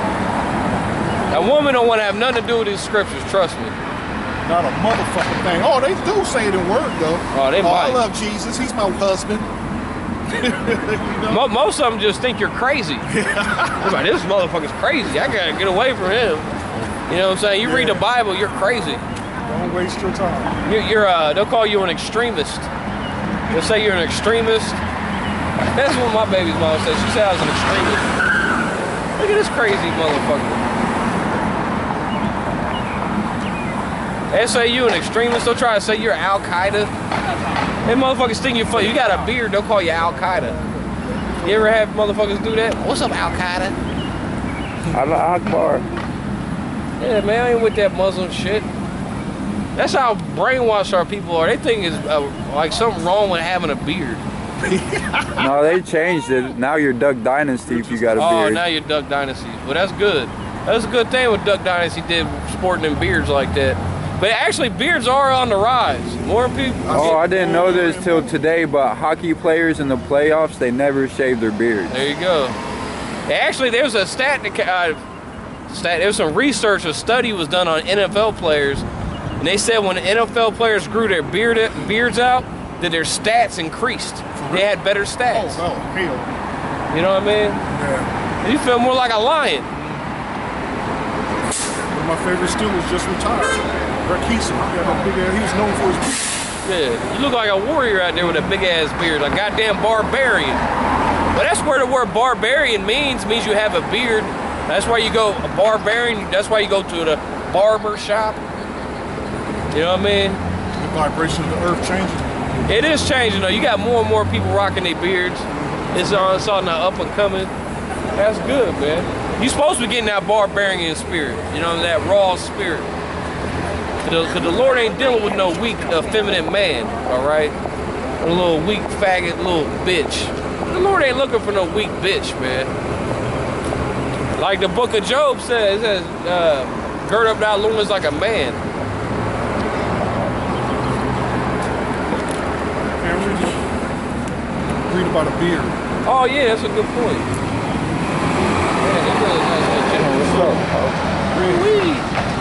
A: A woman don't want to have nothing to do with these scriptures, trust me.
B: not a motherfucking thing. Oh, they do say it in word though.
A: Oh, they
B: I
A: might.
B: love Jesus. He's my husband. You know?
A: Most of them just think you're crazy. They're like, this motherfucker's crazy. I gotta get away from him. You know what I'm saying? You read the Bible, you're crazy.
B: Don't waste your time.
A: They'll call you an extremist. They'll say you're an extremist. That's what my baby's mom said. She said I was an extremist. Look at this crazy motherfucker. They say you an extremist. They'll try to say you're Al-Qaeda. They motherfuckers think you're funny. You got a beard, they'll call you Al-Qaeda. You ever have motherfuckers do that? What's up, Al-Qaeda?
C: Allah Akbar.
A: Yeah, man, I ain't with that Muslim shit. That's how brainwashed our people are. They think it's like something wrong with having a beard.
C: No, they changed it. Now you're Duck Dynasty if you got a beard.
A: Oh, now you're Duck Dynasty. Well, that's good. That's a good thing what Duck Dynasty did, sporting them beards like that. But actually, beards are on the rise. More people.
C: Oh, I didn't know this till today, but hockey players in the playoffs, they never shave their beards.
A: There you go. Actually, there's a there was some research, a study was done on NFL players, and they said when the NFL players grew their beards out, that their stats increased. They had better stats.
B: Oh, hell.
A: You know what I mean?
B: Yeah.
A: You feel more like a lion.
B: One of my favorite Steelers just retired. Rick Heason. He was known for his beard.
A: Yeah, you look like a warrior out there with a big ass beard, a goddamn barbarian. But that's where the word barbarian means you have a beard. That's why you go, a barbarian, that's why you go to the barber shop. You know what I mean?
B: The vibration of the earth changing.
A: It is changing though. You got more and more people rocking their beards. It's on the up and coming. That's good, man. You're supposed to be getting that barbarian spirit, you know, that raw spirit. Because the Lord ain't dealing with no weak, effeminate man, all right? A little weak faggot, little bitch. The Lord ain't looking for no weak bitch, man. Like the book of Job says, it says, gird up thy loins like a man.
B: Read about a beard.
A: Oh yeah, that's a good point. Yeah, that's really nice.
C: What's up?
A: Wee.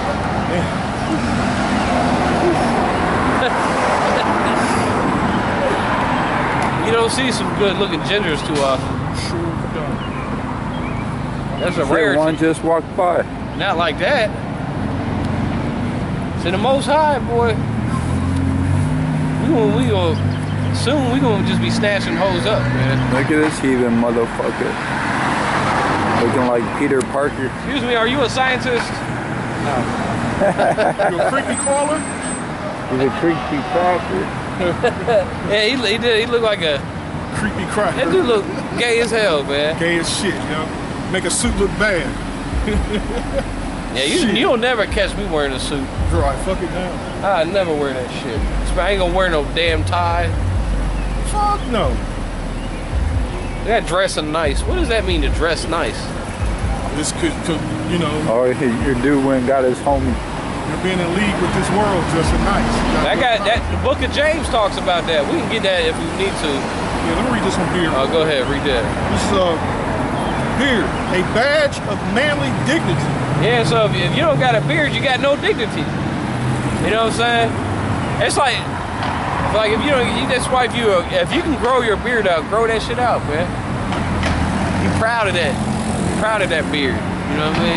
A: You don't see some good looking gingers too often.
B: Sure don't.
A: That's a
C: Shit,
A: rarity.
C: one just walked by.
A: Not like that. It's in the Most High, boy. Soon we gonna just be snatching hoes up, man.
C: Look at this heathen motherfucker. Looking like Peter Parker.
A: Excuse me, are you a scientist?
B: You a creepy crawler?
C: He's a creepy crawler.
A: Yeah, he looked like a.
B: Creepy cracker.
A: That dude look gay as hell, man.
B: Gay as shit, you know? Make a suit look bad.
A: Yeah, you'll never catch me wearing a suit.
B: Right, fuck it down.
A: I never wear that shit. I ain't gonna wear no damn tie.
B: Fuck no.
A: That dressing nice. What does that mean to dress nice?
B: This could, you know,
C: Oh, your dude went and got his homie.
B: you're being in league with this world dressing nice.
A: The book of James talks about that. We can get that if we need to.
B: Yeah, let me read this one beard.
A: Oh, go ahead, read that.
B: This is a beard, a badge of manly dignity.
A: Yeah, so if you don't got a beard, you got no dignity. You know what I'm saying? It's like if you don't, that's why if you can grow your beard out, grow that shit out, man. You proud of that. You're proud of that beard. You know what I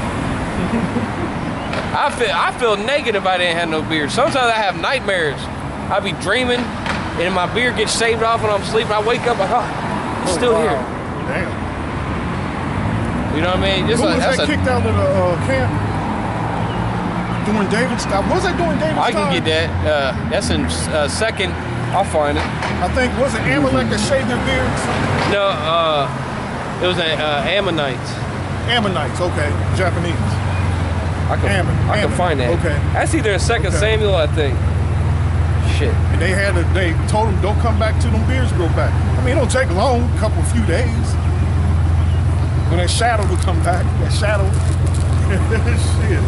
A: mean? I feel naked if I didn't have no beard. Sometimes I have nightmares. I be dreaming, and my beard gets shaved off when I'm sleeping. I wake up like, oh, it's still
B: wow.
A: here.
B: Damn.
A: You know what I mean?
B: Who was that kicked out of the camp? During David's time? Was that during David's time?
A: I can get that. That's in I'll find it.
B: I think, was it Amalek that shaved their beards?
A: No, it was Ammonites.
B: Ammonites, okay. Japanese.
A: I can find that.
B: Okay.
A: That's either in 2 Samuel, I think. Shit.
B: And they told them, don't come back till them beards grow back. I mean, it don't take long, a few days. When that shadow will come back, that shadow. Shit.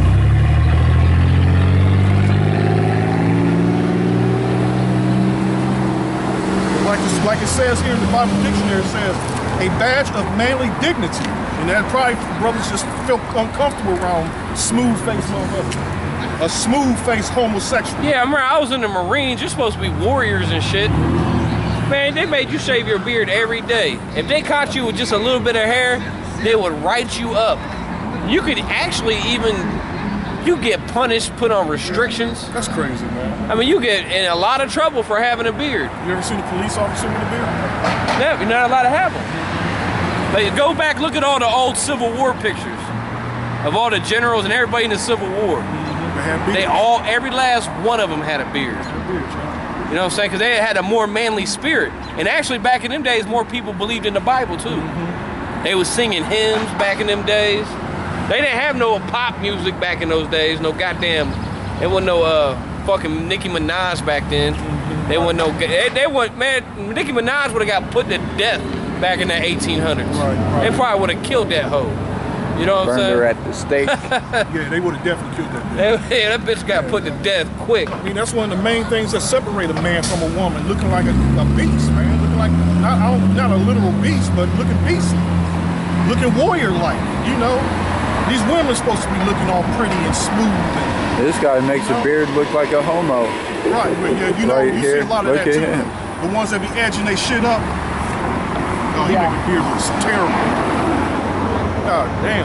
B: Like it says here in the Bible dictionary, it says a badge of manly dignity. And that probably brothers just felt uncomfortable around smooth-faced motherfuckers. A smooth-faced homosexual.
A: Yeah, I remember I was in the Marines. You're supposed to be warriors and shit. Man, they made you shave your beard every day. If they caught you with just a little bit of hair, they would write you up. You could actually you get punished, put on restrictions.
B: That's crazy, man.
A: I mean, you get in a lot of trouble for having a beard.
B: You ever seen a police officer with a beard?
A: No, you're not allowed to have them. Like, go back, look at all the old Civil War pictures of all the generals and everybody in the Civil War. They every last one of them had a beard. You know what I'm saying? Because they had a more manly spirit. And actually, back in them days, more people believed in the Bible, too. They was singing hymns back in them days. They didn't have no pop music back in those days. No goddamn, there wasn't no fucking Nicki Minaj back then. They wasn't no, they wasn't, man, Nicki Minaj would have got put to death back in the 1800s. Right. They probably would have killed that hoe. You know what I'm saying?
C: Burned her at the stake.
B: Yeah, they would have definitely killed that bitch.
A: Yeah, that bitch got put to death quick.
B: I mean, that's one of the main things that separate a man from a woman. Looking like a beast, man. Looking like, not a literal beast, but looking beastly. Looking warrior-like, you know? These women are supposed to be looking all pretty and smooth.
C: This guy makes a beard look like a homo.
B: Right, but yeah, you know,
C: right
B: you
C: here.
B: see a lot of
C: look
B: that too.
C: Him.
B: The ones that be edging their shit up. Oh, he make a beard look terrible. God damn.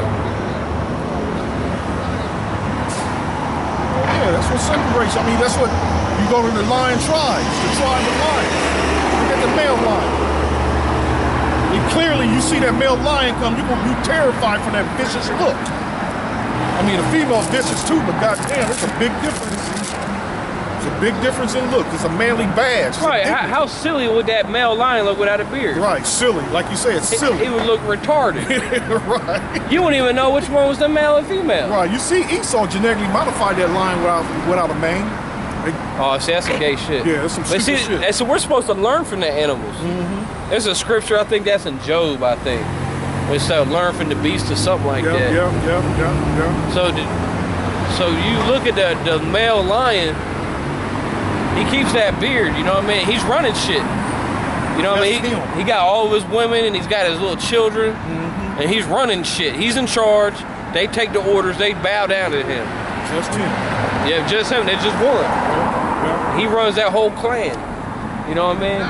B: Yeah, that's what separates. I mean, that's what you go to the lion tribes, the tribe of lions. Look at the male lion. And clearly, you see that male lion come, you're gonna be terrified for that vicious look. I mean, the female's vicious too, but goddamn, it's a big difference. It's a big difference in look. It's a manly badge.
A: Right? How silly would that male lion look without a beard?
B: Right, silly. Like you say, it's silly.
A: He would look retarded.
B: Right.
A: You wouldn't even know which one was the male and female.
B: Right. You see, Esau genetically modified that lion without a mane.
A: Oh, see, that's some gay shit.
B: Yeah, that's some stupid shit.
A: And so we're supposed to learn from the animals. There's a scripture, I think that's in Job, I think. We said learn from the beast or something like that.
B: Yeah.
A: So you look at the male lion, he keeps that beard, you know what I mean? He's running shit. You know what I mean? He got all of his women and he's got his little children and he's running shit. He's in charge. They take the orders. They bow down to him.
B: Just him.
A: Yeah, just him. They're just one.
B: Yeah.
A: He runs that whole clan. You know what I mean?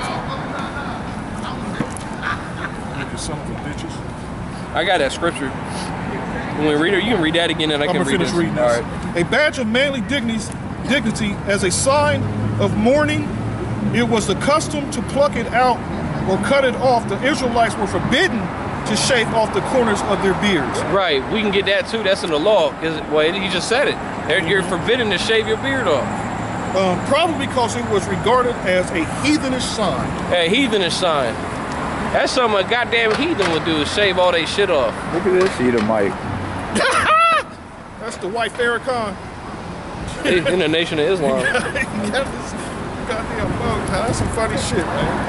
B: Look at some of the bitches.
A: I got that scripture. When we read it, you can read that again and I can read this.
B: Reading this.
A: All right.
B: A badge of manly dignity as a sign of mourning. It was the custom to pluck it out or cut it off. The Israelites were forbidden to shave off the corners of their beards.
A: Right, we can get that too. That's in the law. Well, you just said it. You're forbidden to shave your beard off.
B: Probably because it was regarded as a heathenish sign.
A: A heathenish sign. That's something a goddamn heathen would do, is shave all their shit off.
C: Look at this Edomite.
B: That's the white Farrakhan.
A: In the Nation of Islam.
B: Goddamn bug, that's some funny shit,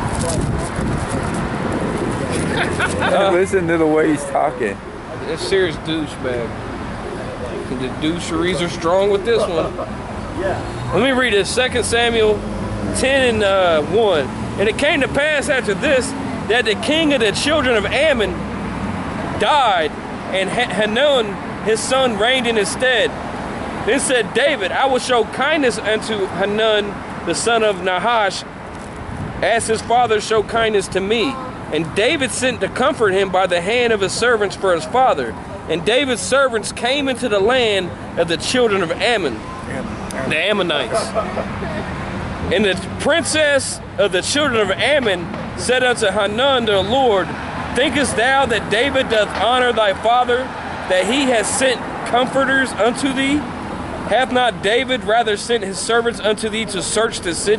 B: man.
C: Listen to the way he's talking.
A: That's serious douchebag. The doucheries are strong with this one. Let me read this. 2 Samuel 10 and 1. And it came to pass after this that the king of the children of Ammon died, and Hanun his son reigned in his stead. Then said David, I will show kindness unto Hanun the son of Nahash, as his father showed kindness to me. And David sent to comfort him by the hand of his servants for his father. And David's servants came into the land of the children of Ammon, the Ammonites. And the princess of the children of Ammon said unto Hanun the Lord, thinkest thou that David doth honor thy father, that he has sent comforters unto thee? Hath not David rather sent his servants unto thee to search the city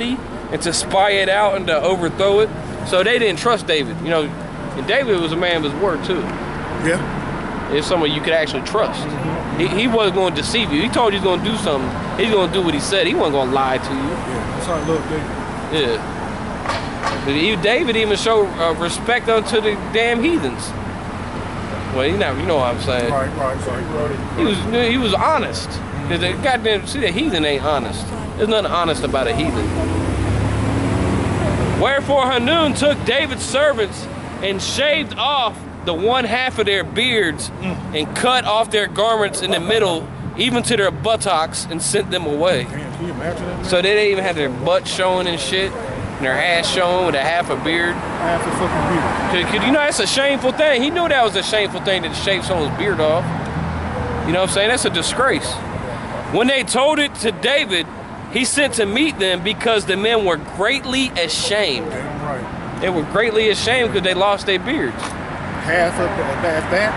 A: and to spy it out and to overthrow it. So they didn't trust David. You know, and David was a man of his word too.
B: Yeah.
A: It's someone you could actually trust. He wasn't going to deceive you. He told you he's going to do something. He's going to do what he said. He wasn't going to lie to you.
B: Yeah, that's how I love David.
A: Yeah. But David even showed respect unto the damn heathens. Well, you know what I'm saying.
B: Right.
A: He was honest. Cause the goddamn, see, the heathen ain't honest. There's nothing honest about a heathen. Wherefore Hanun took David's servants and shaved off the one half of their beards and cut off their garments in the middle, even to their buttocks, and sent them away.
B: Man, can you imagine that, man?
A: So they didn't even have their butt showing and shit, and their ass showing with a half a beard.
B: Half a fucking beard.
A: Cause you know that's a shameful thing. He knew that was a shameful thing to shave someone's beard off. You know what I'm saying? That's a disgrace. When they told it to David, he sent to meet them because the men were greatly ashamed.
B: Damn right.
A: They were greatly ashamed because they lost their beards.
B: Half of that.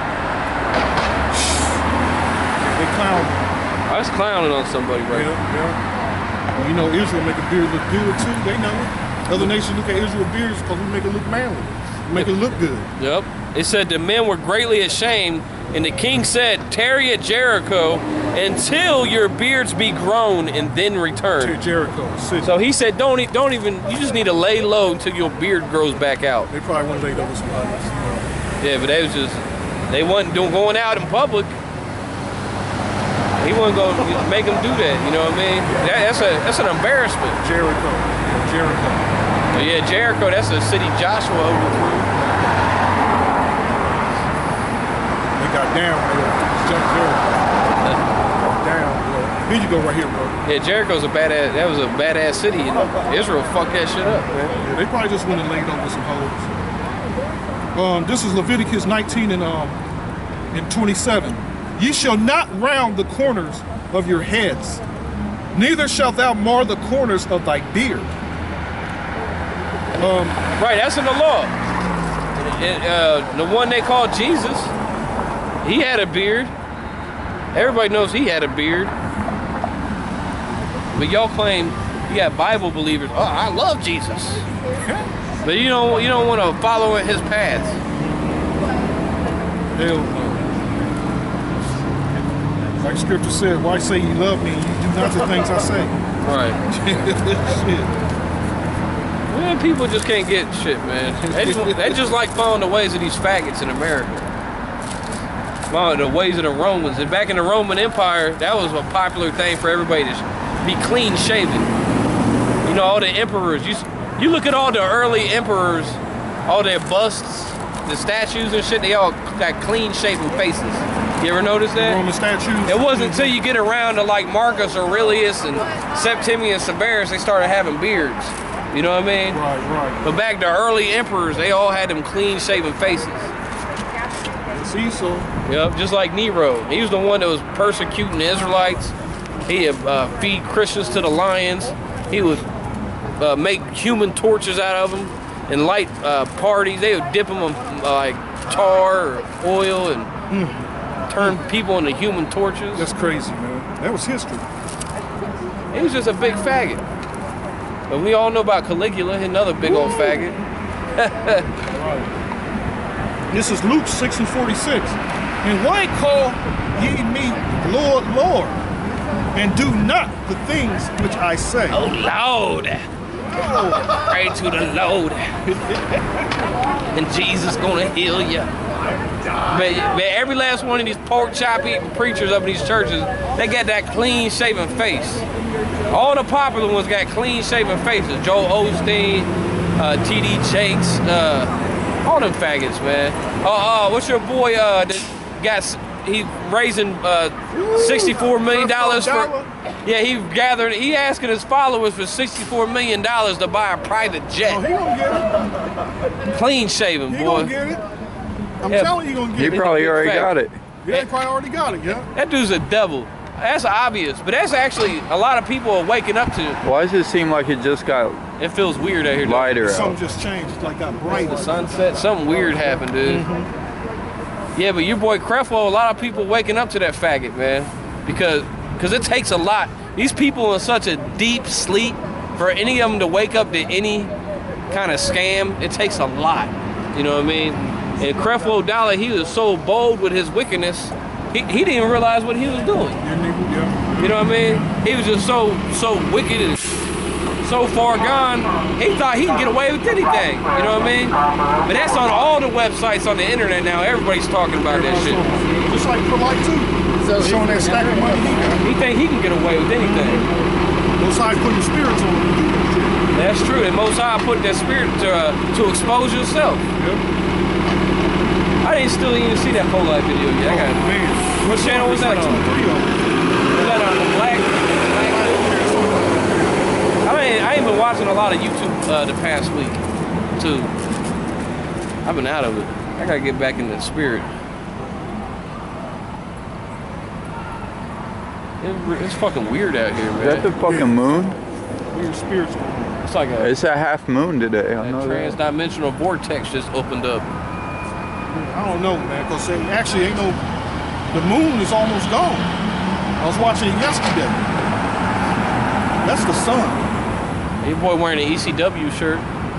B: They clown.
A: I was clowning on somebody right now.
B: Yeah. Well, you know, Israel make a beard look good too. They know it. Other nations look at Israel beards because we make it look manly. We make it look good.
A: Yep. It said the men were greatly ashamed, and the king said, "Tarry at Jericho until your beards be grown, and then return."
B: To Jericho.
A: So he said, don't even. You just need to lay low until your beard grows back out.
B: They probably want to lay over some others.
A: Yeah, but they wasn't going out in public. He wasn't going to make them do that. You know what I mean? That's an embarrassment.
B: Jericho.
A: But yeah, Jericho. That's a city Joshua overthrew.
B: They got down, bro. Jericho. Down, bro. Here you go right here, bro.
A: Yeah, Jericho's a badass. That was a badass city. And Israel fucked that shit up, man.
B: Yeah, they probably just went and laid over some hoes. This is Leviticus 19 and 27. Ye shall not round the corners of your heads, neither shalt thou mar the corners of thy beard.
A: Right, that's in the law. The one they call Jesus, he had a beard. Everybody knows he had a beard. But y'all claim you got Bible believers. Oh, I love Jesus. But you don't want to follow in his paths.
B: Hell no. Like scripture said, why say you love me and you do not the things I say?
A: Right.
B: Shit.
A: Man, people just can't get shit, man. They just like following the ways of these faggots in America. Following the ways of the Romans. And back in the Roman Empire, that was a popular thing for everybody to be clean shaven. You know, all the emperors. You look at all the early emperors, all their busts, the statues and shit, they all got clean shaven faces. You ever notice that?
B: Roman statues.
A: It wasn't until you get around to like Marcus Aurelius and Septimius Severus they started having beards. You know what I mean?
B: Right.
A: But back to early emperors, they all had them clean shaven faces.
B: See, so.
A: Yep, just like Nero. He was the one that was persecuting the Israelites. He would feed Christians to the lions. He would make human torches out of them and light parties. They would dip them in like tar or oil and turn people into human torches.
B: That's crazy, man. That was history.
A: He was just a big faggot. But we all know about Caligula, another big old faggot.
B: This is Luke 6:46. And why call ye me Lord, Lord, and do not the things which I say?
A: Oh, Lord. Pray to the Lord. And Jesus gonna heal you. But every last one of these pork chop eating preachers up in these churches, they got that clean shaven face. All the popular ones got clean shaven faces. Joel Osteen, T.D. Jakes, all them faggots, man. What's your boy he raising $64 million for, yeah, he asking his followers for $64 million to buy a private jet.
B: Oh, he gonna get it.
A: Clean shaven, boy.
B: He gonna get it. I'm telling you, he gonna get it.
C: He probably already got it.
B: Yeah, he probably already got it, yeah.
A: That dude's a devil. That's obvious, but that's actually a lot of people are waking up to.
C: Why does it seem like it just got
A: It feels weird out here.
C: lighter
B: Something
C: out?
B: just changed. It's like got brighter.
A: The sunset, something weird happened, dude. Yeah, but your boy Creflo, a lot of people waking up to that faggot, man, because it takes a lot. These people in such a deep sleep, for any of them to wake up to any kind of scam, it takes a lot. You know what I mean? And Creflo Dollar, he was so bold with his wickedness, he didn't even realize what he was doing. You know what I mean? He was just so wicked and so far gone, he thought he could get away with anything. You know what I mean? But that's on all the websites on the internet now. Everybody's talking about that shit.
B: Just like for like too. So showing that stack of money he got.
A: He think he can get away with anything.
B: Most High putting the spirits on him to do that shit.
A: That's true. And Most High put that spirit to expose yourself.
B: Yep.
A: I didn't still even see that Polite video yet. I got it.
B: Man.
A: What channel was that on?
B: 2 or 3 of them.
A: Was that on the Black? I ain't been watching a lot of YouTube the past week, too. I've been out of it. I gotta get back in the spirit. It's fucking weird out here, man.
C: Is that the fucking moon?
B: Weird spirits.
A: It's like
C: It's a half moon today. I know that.
A: trans-dimensional vortex just opened up.
B: I don't know, man, because actually ain't no... The moon is almost gone. I was watching it yesterday. That's the sun.
A: Your boy wearing an ECW shirt.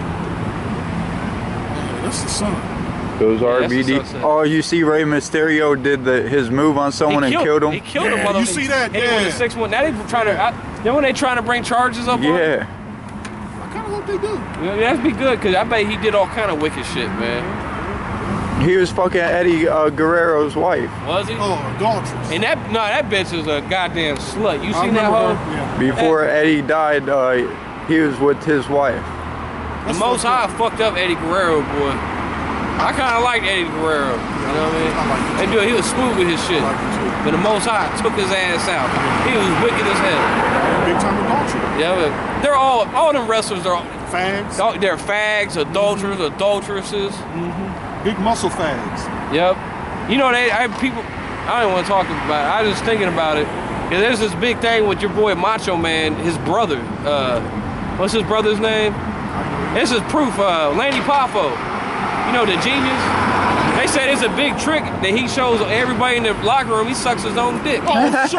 B: Yeah, that's the sun.
C: Those
A: that's the
C: RBD.
A: sunset.
C: Oh, you see Rey Mysterio did his move on someone and killed him?
A: He killed him,
B: Yeah,
A: mother.
B: you see that?
A: Hit him with
B: Yeah.
A: a 6-1. Now they trying to... then when they trying to bring charges up on him?
B: I
C: Yeah.
B: kind of hope they do.
A: Yeah, that'd be good, because I bet he did all kind of wicked shit, man.
C: He was fucking Eddie Guerrero's wife.
A: Was he?
B: Oh, adulteress.
A: And that bitch is a goddamn slut. You
B: I
A: seen that
B: remember
A: hoe?
B: her, yeah.
C: Before Eddie died, he was with his wife.
A: The Most High fucked up Eddie Guerrero, boy. I kind of liked Eddie Guerrero. You know what I mean?
B: I like him
A: That dude, he was smooth with his shit.
B: I like him too.
A: But the Most High took his ass out. He was wicked as hell.
B: Big time adultery.
A: Yeah, but they're all them wrestlers are
B: Fags.
A: they're fags, adulterers, adulteresses.
B: Big muscle fags.
A: Yep. You know, people, I don't want to talk about it. I was just thinking about it. Yeah, there's this big thing with your boy Macho Man, his brother. What's his brother's name? This is proof, Lanny Poffo. You know, the genius. They said it's a big trick that he shows everybody in the locker room. He sucks his own dick.
B: Oh, shit.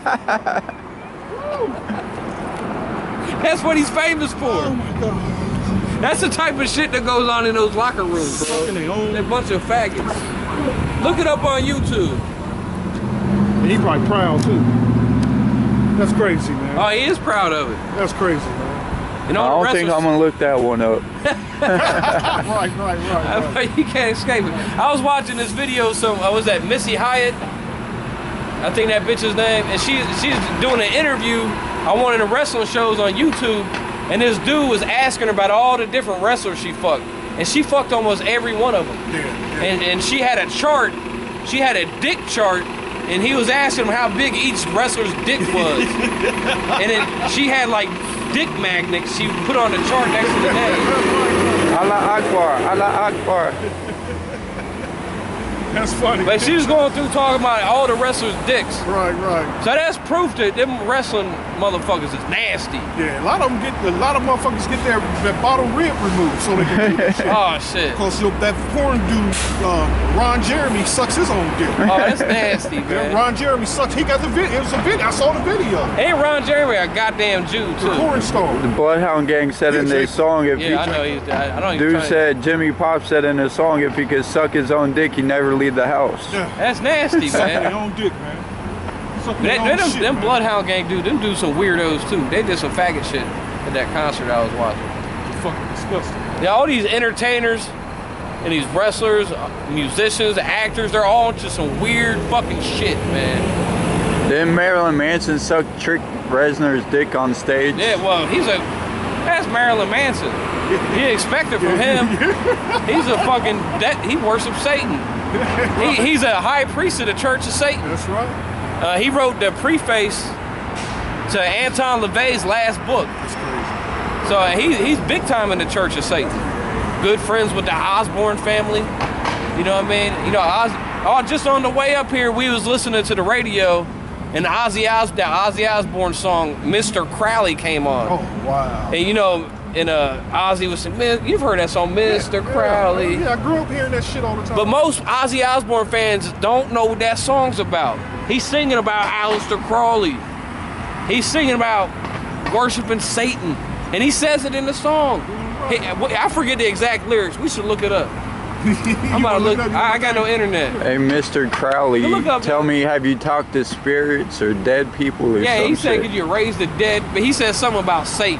A: That's what he's famous for.
B: Oh, my God.
A: That's the type of shit that goes on in those locker rooms, bro.
B: Sucking their own.
A: They're a bunch of faggots. Look it up on YouTube.
B: And he probably proud, too. That's crazy, man.
A: Oh, he is proud of it.
B: That's crazy, man.
A: And
C: I
A: all the
C: don't think I'm
A: wrestlers,
C: gonna look that one up.
B: Right.
A: you can't escape it. I was watching this video, was that Missy Hyatt? I think that bitch's name. And she's doing an interview on one of the wrestling shows on YouTube. And this dude was asking her about all the different wrestlers she fucked. And she fucked almost every one of them.
B: Yeah.
A: And she had a chart. She had a dick chart. And he was asking him how big each wrestler's dick was. And then she had like dick magnets she put on the chart next to the name.
C: Allah Akbar, Allah Akbar.
B: That's funny.
A: But she was going through talking about all the wrestlers' dicks.
B: Right.
A: So that's proof that them wrestling motherfuckers is nasty.
B: Yeah, a lot of motherfuckers get their bottom rib removed so they can do that shit.
A: Oh shit.
B: Because that porn dude, Ron Jeremy, sucks his own dick.
A: Oh, that's nasty,
B: Yeah,
A: man.
B: Ron Jeremy sucks. He got the video. It was a video. I saw the video.
A: Ain't Ron Jeremy a goddamn Jew
B: The
A: too?
B: porn star.
C: The Bloodhound Gang said in their song, if
A: Yeah, I know
C: he,
A: he's. I don't even.
C: dude
A: try-
C: said, Jimmy Pop said in his song, if he could suck his own dick, he'd never leave the house.
B: Yeah.
A: That's nasty,
B: Sucking their
A: man.
B: own dick, man. Sucking their own shit,
A: Them
B: man.
A: Bloodhound Gang dude, them do some weirdos too. They did some faggot shit at that concert I was watching.
B: Fucking disgusting.
A: Yeah, all these entertainers and these wrestlers, musicians, actors, they're all into some weird fucking shit, man.
C: Then Marilyn Manson sucked Trick Reznor's dick on stage.
A: Yeah, well, that's Marilyn Manson. You expect it from him. He's a fucking, he worships Satan. He's a high priest of the Church of Satan.
B: That's right.
A: He wrote the preface to Anton LaVey's last book.
B: That's crazy.
A: So he's big time in the Church of Satan. Good friends with the Osborne family. You know what I mean? You know, just on the way up here, we was listening to the radio, and the Ozzy Osbourne song, Mr. Crowley, came on.
B: Oh, wow.
A: And you know, Ozzy was saying, man, you've heard that song, Mr. Crowley.
B: Yeah, I grew up hearing that shit all the time.
A: But most Ozzy Osbourne fans don't know what that song's about. He's singing about Aleister Crowley. He's singing about worshiping Satan. And he says it in the song. I forget the exact lyrics. We should look it up. I'm about to look. I got no internet.
C: Hey, Mr. Crowley, tell me, have you talked to spirits or dead people or
A: yeah,
C: some
A: he said,
C: shit?
A: could you raise the dead? But he said something about Satan.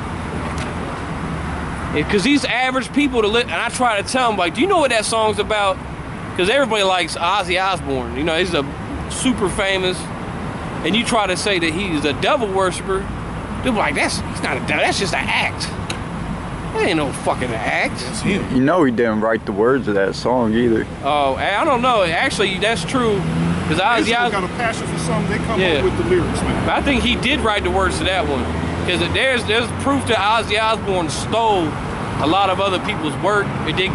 A: Because these average people and I try to tell them, like, do you know what that song's about? Because everybody likes Ozzy Osbourne. You know, he's a super famous. And you try to say that he's a devil worshiper. They're like, he's not a devil. That's just an act. That ain't no fucking act.
C: You know he didn't write the words of that song either.
A: Oh, I don't know. Actually, that's true. Because Ozzy
B: got a passion for something. They come up with the lyrics, man.
A: But I think he did write the words to that one. Because there's proof that Ozzy Osbourne stole a lot of other people's work. It didn't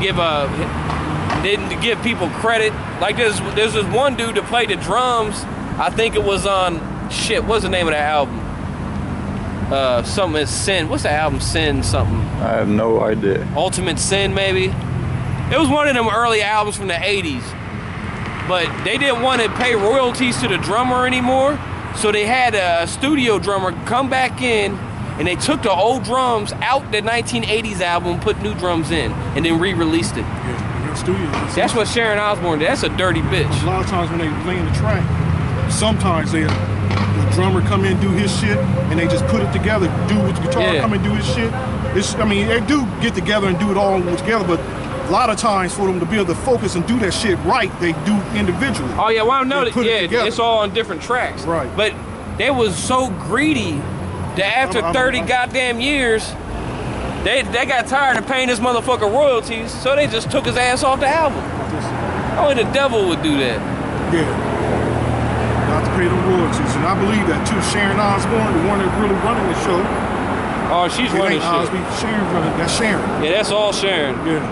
A: give people credit. Like there's this one dude that played the drums. I think it was on what's the name of that album? Something is Sin. What's the album? Sin something.
C: I have no idea.
A: Ultimate Sin, maybe. It was one of them early albums from the 80s. But they didn't want to pay royalties to the drummer anymore. So they had a studio drummer come back in and they took the old drums out the 1980s album, put new drums in, and then re-released it.
B: Yeah, studio.
A: That's what Sharon Osbourne did. That's a dirty bitch.
B: A lot of times when they playing the track, sometimes the drummer come in, do his shit, and they just put it together. Dude with the guitar come and do his shit. I mean, they do get together and do it all together, but a lot of times for them to be able to focus and do that shit right, they do individually.
A: Oh yeah, well I know that. Yeah, it's all on different tracks.
B: Right.
A: But they was so greedy that after 30 goddamn years, they got tired of paying this motherfucker royalties, so they just took his ass off the album. Only the devil would do that.
B: Yeah. Not to pay the royalties, and I believe that too. Sharon Osbourne, the one that's really running the show.
A: Oh, she's running shit.
B: Sharon running. That's Sharon.
A: Yeah, that's all Sharon.
B: Yeah.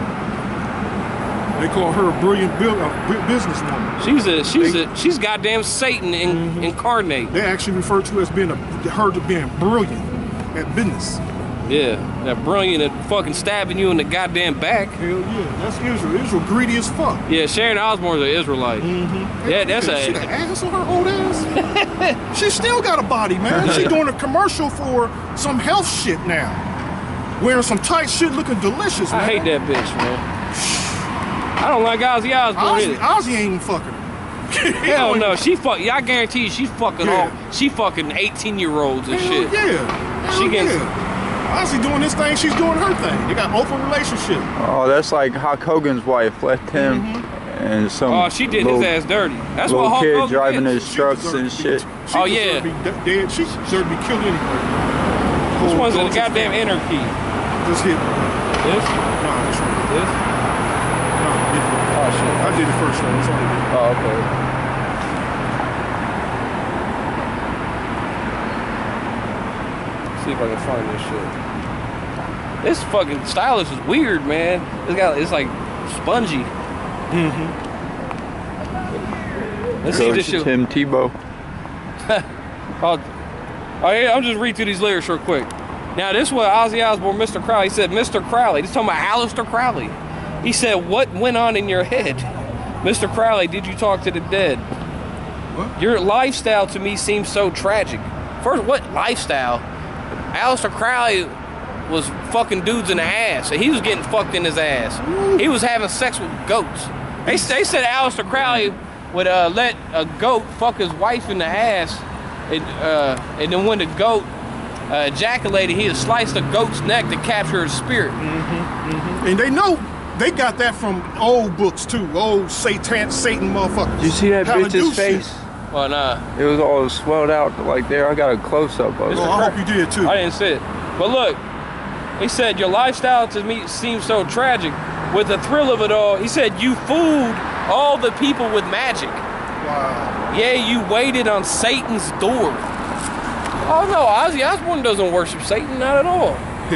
B: They call her a brilliant businesswoman.
A: She's goddamn Satan incarnate.
B: They actually refer to her as being brilliant at business.
A: Yeah, that brilliant at fucking stabbing you in the goddamn back.
B: Hell yeah, that's Israel. Israel greedy as fuck.
A: Yeah, Sharon Osbourne's an Israelite. Yeah, that's
B: she got ass on her old ass. She still got a body, man. She doing a commercial for some health shit now. Wearing some tight shit, looking delicious, man.
A: I hate that bitch, man. I don't like Ozzy Osbourne either.
B: Ozzy ain't even fucking her.
A: Hell no, she fuck. Yeah, I guarantee you, she's fucking She fucking 18-year-olds and
B: hell
A: shit.
B: Yeah.
A: She gets.
B: Ozzy doing this thing, she's doing her thing. They got open relationship.
C: Oh, that's like Hulk Hogan's wife left him and some.
A: Oh, she did his ass dirty. That's what Hulk
C: kid
A: Hogan
C: driving
A: did.
C: his trucks and shit.
A: Oh yeah.
B: Dead. She deserved to be killed anyway.
A: Which one's the goddamn enter key?
B: Just hit.
A: This?
B: No, this one.
A: This?
B: No,
A: oh shit.
B: I did the first one. That's all I did.
A: Oh, okay. See if I can find this shit. This fucking stylus is weird, man. It's like spongy. Let's see this shit.
C: Tim Tebow.
A: I'm just read through these lyrics real quick. Now this was Ozzy Osbourne, Mr. Crowley. He said, Mr. Crowley. He's talking about Aleister Crowley. He said, what went on in your head? Mr. Crowley, did you talk to the dead? What? Your lifestyle to me seems so tragic. First, what lifestyle? Aleister Crowley was fucking dudes in the ass. He was getting fucked in his ass. He was having sex with goats. They said Aleister Crowley would let a goat fuck his wife in the ass, and then when the goat ejaculated, he would slice the goat's neck to capture his spirit.
B: And they know they got that from old books too, old Satan motherfuckers.
C: You see that bitch's face?
B: Shit.
A: Well, nah.
C: It was all swelled out like there. I got a close up of it.
B: I hope you did too.
A: I didn't see it. But look, he said, your lifestyle to me seems so tragic. With the thrill of it all, he said, you fooled all the people with magic.
B: Wow.
A: Yeah, you waited on Satan's door. Oh no, Ozzy Osbourne doesn't worship Satan, not at all.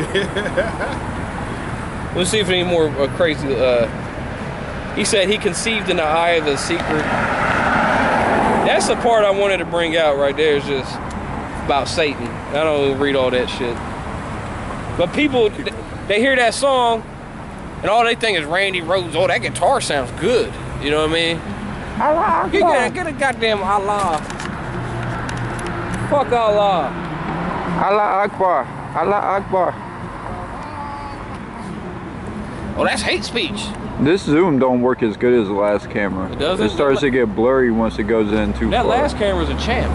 A: Let's see if any more crazy. He said he conceived in the eye of the secret. That's the part I wanted to bring out right there, is just about Satan. I don't even read all that shit. But people, they hear that song, and all they think is Randy Rhoads. Oh, that guitar sounds good. You know what I mean? Allah, get a goddamn Allah. Fuck Allah.
C: Allah Akbar. Allah Akbar.
A: Oh, that's hate speech.
C: This zoom don't work as good as the last camera.
A: It doesn't?
C: It starts to get blurry once it goes in too far.
A: That last camera's a champ.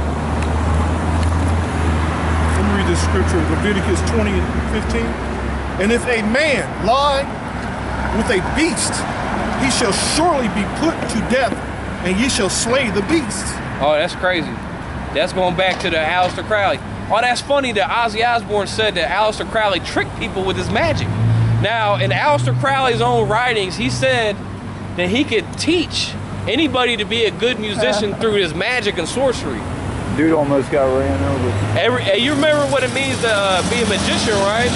B: Let me read this scripture, Leviticus 20 and 15. And if a man lie with a beast, he shall surely be put to death, and ye shall slay the beast.
A: Oh, that's crazy. That's going back to the Aleister Crowley. Oh, that's funny that Ozzy Osbourne said that Aleister Crowley tricked people with his magic. Now, in Aleister Crowley's own writings, he said that he could teach anybody to be a good musician through his magic and sorcery.
C: Dude almost got ran over.
A: You remember what it means to be a magician, right?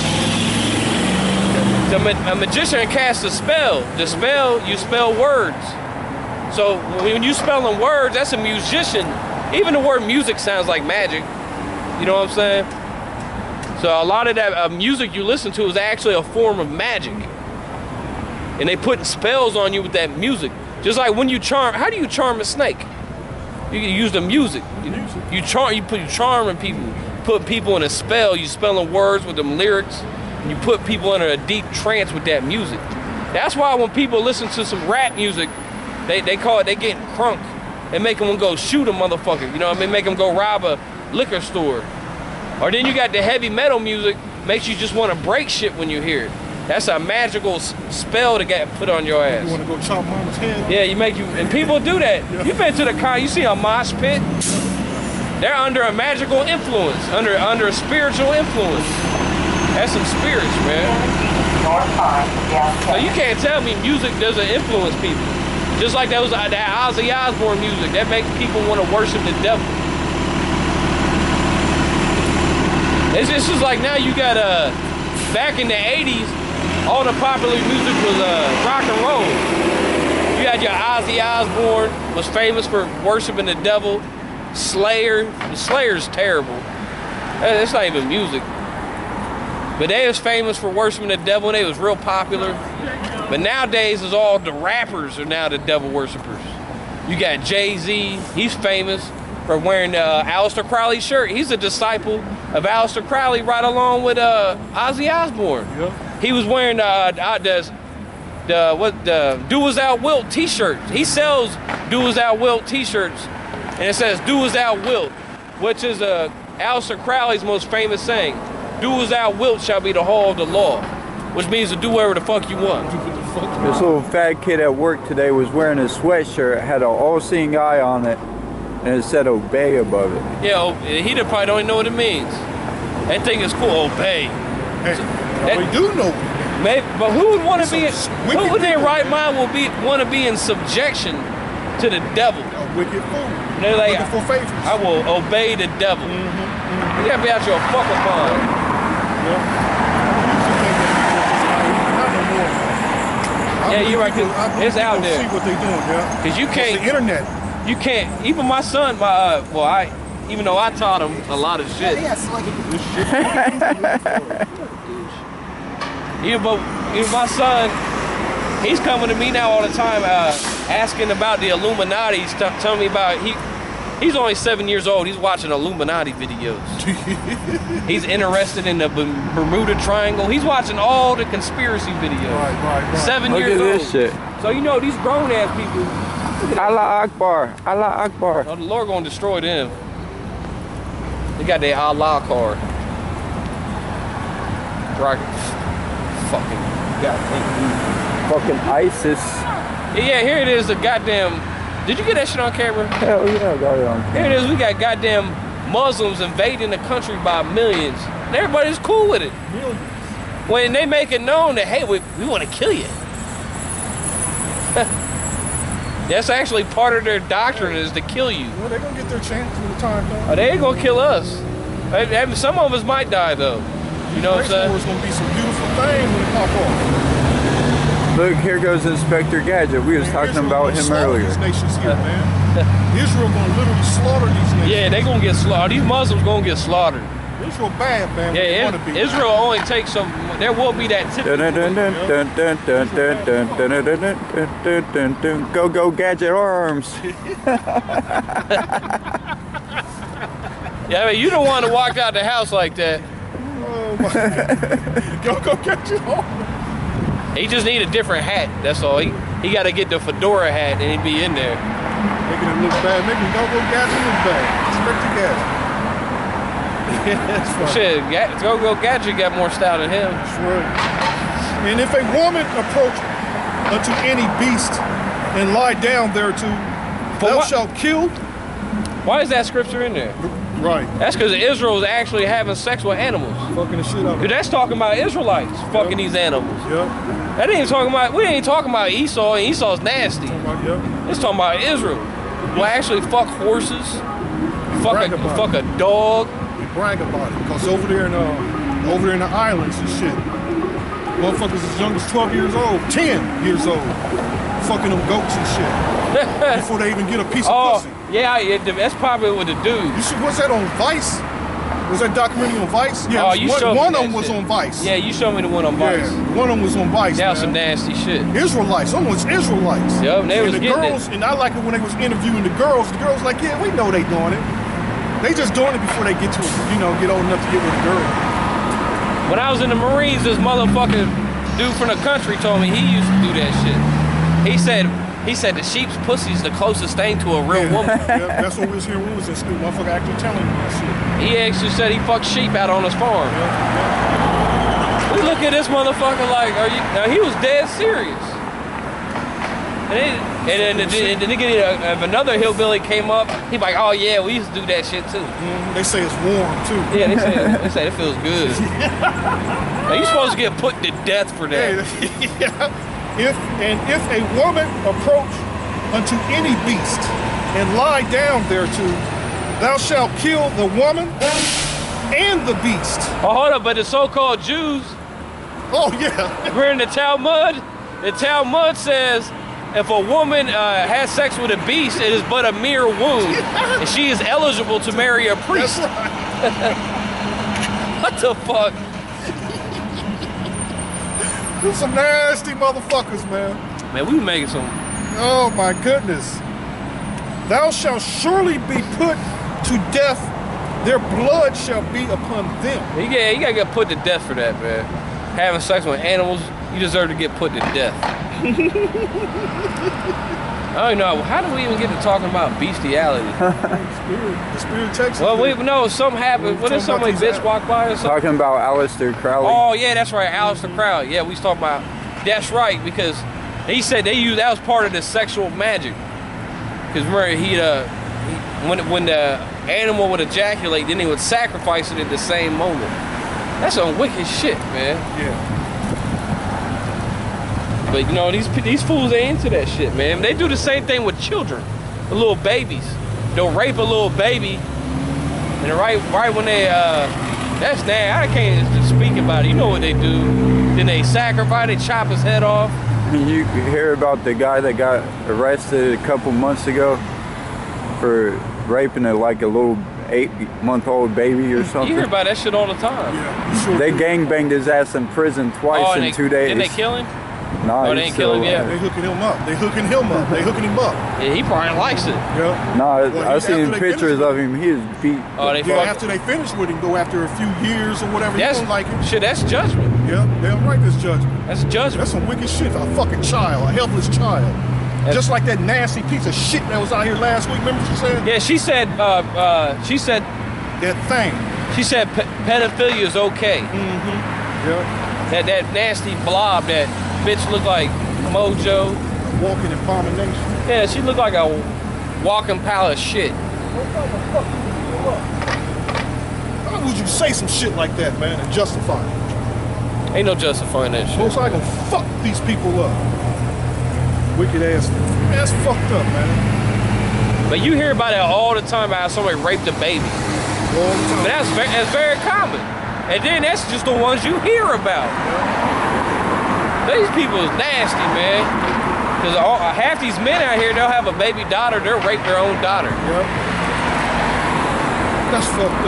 A: A magician casts a spell. The spell, you spell words. So when you spelling words, that's a musician. Even the word music sounds like magic. You know what I'm saying? So a lot of that music you listen to is actually a form of magic. And they putting spells on you with that music. Just like when you charm, how do you charm a snake? You can use the music. You charming people, put people in a spell, you spelling words with them lyrics, and you put people under a deep trance with that music. That's why when people listen to some rap music, they call it, they getting crunk. They make them go shoot a motherfucker, you know what I mean? Make them go rob a liquor store. Or then you got the heavy metal music, makes you just want to break shit when you hear it. That's a magical spell to get put on your ass.
B: You want to go chop mama's head?
A: Yeah, and people do that.
B: Yeah.
A: You've been to the con, you see a mosh pit? They're under a magical influence, under a spiritual influence. That's some spirits, man. So you can't tell me music doesn't influence people. Just like that Ozzy Osbourne music, that makes people want to worship the devil. It's just like now you got back in the 80s, all the popular music was rock and roll. You had your Ozzy Osbourne, was famous for worshiping the devil. Slayer, Slayer's terrible. It's not even music. But they was famous for worshiping the devil, and they was real popular. But nowadays, it's all the rappers are now the devil worshipers. You got Jay-Z, he's famous for wearing the Aleister Crowley shirt. He's a disciple of Aleister Crowley right along with Ozzy Osbourne. Yep. He was wearing the Do As Thou Wilt t-shirts. He sells Do As Thou Wilt t-shirts, and it says Do As Thou Wilt, which is Aleister Crowley's most famous saying. Do as thou wilt shall be the hall of the law, which means to do whatever the fuck you want.
C: This little fat kid at work today was wearing a sweatshirt, had an all-seeing eye on it, and it said obey above it.
A: Yeah, he probably don't even know what it means. That thing is cool, obey.
B: Hey, we do know.
A: Maybe, but who would want to be? Who in their right mind will want to be in subjection to the devil?
B: A wicked fool.
A: They're like,
B: looking for favors.
A: I will obey the devil. You gotta be out your fucking mind. Yeah, you're right. It's out there.
B: See what they doing, yeah.
A: Cause you can't.
B: It's the internet.
A: You can't. Even my son, even though I taught him a lot of shit. Even my son, he's coming to me now all the time, asking about the Illuminati. He's telling me about He's only 7 years old. He's watching Illuminati videos. He's interested in the Bermuda Triangle. He's watching all the conspiracy videos. Right. 7 years old.
C: Look at this shit.
A: So you know these grown ass people.
C: Allah Akbar. Allah Akbar.
A: Oh, the Lord gonna destroy them. They got their Allah card.
C: Fucking ISIS.
A: Yeah, here it is. The goddamn. Did you get that shit on camera?
C: Hell yeah, I got it on camera.
A: Here it is. We got goddamn Muslims invading the country by millions. And everybody's cool with it.
B: Millions.
A: When they make it known that, hey, we want to kill you. That's actually part of their doctrine, is to kill you.
B: Well, they're going to get their chance when the time comes.
A: Oh, they ain't going to kill us. Some of us might die, though. You know what I'm saying?
B: It's going to be some beautiful things when it pop off.
C: Look, here goes Inspector Gadget. We was talking about him earlier.
B: These nations here, man. Israel gonna literally slaughter these nations.
A: Yeah, they gonna get slaughtered. These Muslims gonna get slaughtered.
B: Israel bad, man.
A: Yeah, Israel only takes some. There will be that tip.
C: Go Gadget arms.
A: Yeah, I mean, you don't want to walk out the house like that.
B: Oh my God. Y'all go catch it home.
A: He just need a different hat. That's all. He got to get the fedora hat and he'd be in there.
B: Making it look bad. Making Go-Go Gadget look bad. Expect the gadget. That's funny.
A: Shit, Go-Go Gadget got more style than him.
B: That's right. And if a woman approach unto any beast and lie down thereto, thou shalt kill.
A: Why is that scripture in there?
B: Right.
A: That's because Israel is actually having sex with animals.
B: Fucking the shit up.
A: Dude, that's talking about Israelites fucking these animals.
B: Yep.
A: That ain't talking about, we ain't talking about Esau, and Esau's nasty.
B: Yep.
A: It's talking about Israel. Will actually fuck horses, fuck a dog.
B: We brag about it, because over there in the islands and shit, motherfuckers as young as 12 years old, 10 years old, fucking them goats and shit before they even get a piece of pussy.
A: Yeah, that's probably what the dude.
B: Was that on Vice? Was that documentary on Vice? Yeah, one of them was on Vice.
A: Yeah, you showed me the one on Vice.
B: Yeah, one of them was on Vice.
A: That was some nasty shit.
B: Israelites, almost Israelites.
A: Yep, they was
B: the
A: getting
B: girls, and I like it when they was interviewing the girls like, yeah, we know they doing it. They just doing it before they get to, get old enough to get with a girl.
A: When I was in the Marines, this motherfucking dude from the country told me he used to do that shit. He said the sheep's pussy is the closest thing to a real woman.
B: Yeah, that's what we was hearing when we was in school. Motherfucker actually telling me that shit.
A: He actually said he fucked sheep out on his farm. We look at this motherfucker like, now he was dead serious. And then if another hillbilly came up, he like, oh yeah, we used to do that shit too.
B: They say it's warm too.
A: Yeah, they say it feels good. Now, you supposed to get put to death for that.
B: Yeah. If a woman approach unto any beast and lie down thereto, thou shalt kill the woman and the beast.
A: Oh, hold up, but the so-called Jews.
B: Oh yeah.
A: We're in the Talmud. The Talmud says if a woman has sex with a beast, it is but a mere wound, and she is eligible to marry a priest.
B: That's right.
A: What the fuck?
B: There's some nasty motherfuckers, man.
A: Man, we making some.
B: Oh my goodness. Thou shalt surely be put to death. Their blood shall be upon them.
A: Yeah, you gotta get put to death for that, man. Having sex with animals, you deserve to get put to death. I don't know. How do we even get to talking about bestiality?
B: The spirit takes it.
A: Well, we know something happened. What if somebody bitch walk by or something?
C: Talking about Aleister Crowley.
A: Oh yeah, that's right, Aleister Crowley. Yeah, we was talking about. That's right, because he said that was part of the sexual magic. Because remember, when the animal would ejaculate, then he would sacrifice it at the same moment. That's some wicked shit, man.
B: Yeah.
A: But these fools ain't into that shit, man. They do the same thing with children, the little babies. They'll rape a little baby, and right when they that's nasty. I can't speak about it. You know what they do? Then they sacrifice, they chop his head off.
C: You hear about the guy that got arrested a couple months ago for raping a little 8-month-old baby or something?
A: You hear about that shit all the time.
B: Yeah, sure.
C: They gangbanged his ass in prison twice in 2 days.
A: Didn't they kill him?
C: Nah,
A: they ain't kill him yet.
B: They hooking him up. They hooking him up.
A: Yeah, he probably likes it.
B: Yeah.
C: Nah, I seen pictures of him. He is beat.
A: Oh,
B: after they finish with him, though, after a few years or whatever, you don't like him.
A: Shit, that's judgment.
B: Yeah, damn right, that's judgment.
A: That's judgment.
B: That's some wicked shit. A fucking child, a helpless child. Just like that nasty piece of shit that was out here last week. Remember she said?
A: Yeah, she said
B: that thing.
A: She said pedophilia is okay.
B: Mm-hmm. Yeah.
A: That nasty blob, that bitch looked like Mojo.
B: Walking abomination.
A: Yeah, she looked like a walking pile of shit.
B: How would you say some shit like that, man, and justify it?
A: Ain't no justifying that shit.
B: Most I gonna fuck these people up. Wicked ass. That's fucked up, man.
A: But you hear about it all the time, about how somebody raped a baby.
B: All the time.
A: But that's very common. And then that's just the ones you hear about. These people is nasty, man. Because half these men out here, they'll have a baby daughter, they'll rape their own daughter.
B: Yep. That's fucked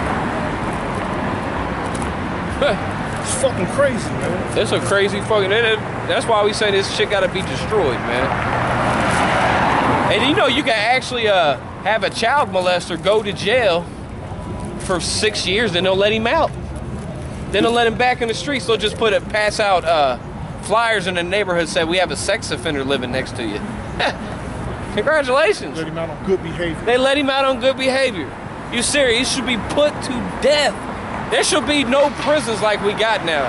B: up. It's fucking crazy, man.
A: That's a crazy fucking. That's why we say this shit gotta be destroyed, man. And you can actually have a child molester go to jail for 6 years and they'll let him out. Then they'll let him back in the streets. They'll just pass out flyers in the neighborhood say we have a sex offender living next to you. Congratulations.
B: Let him out on good behavior.
A: They let him out on good behavior. You serious? He should be put to death. There should be no prisons like we got now.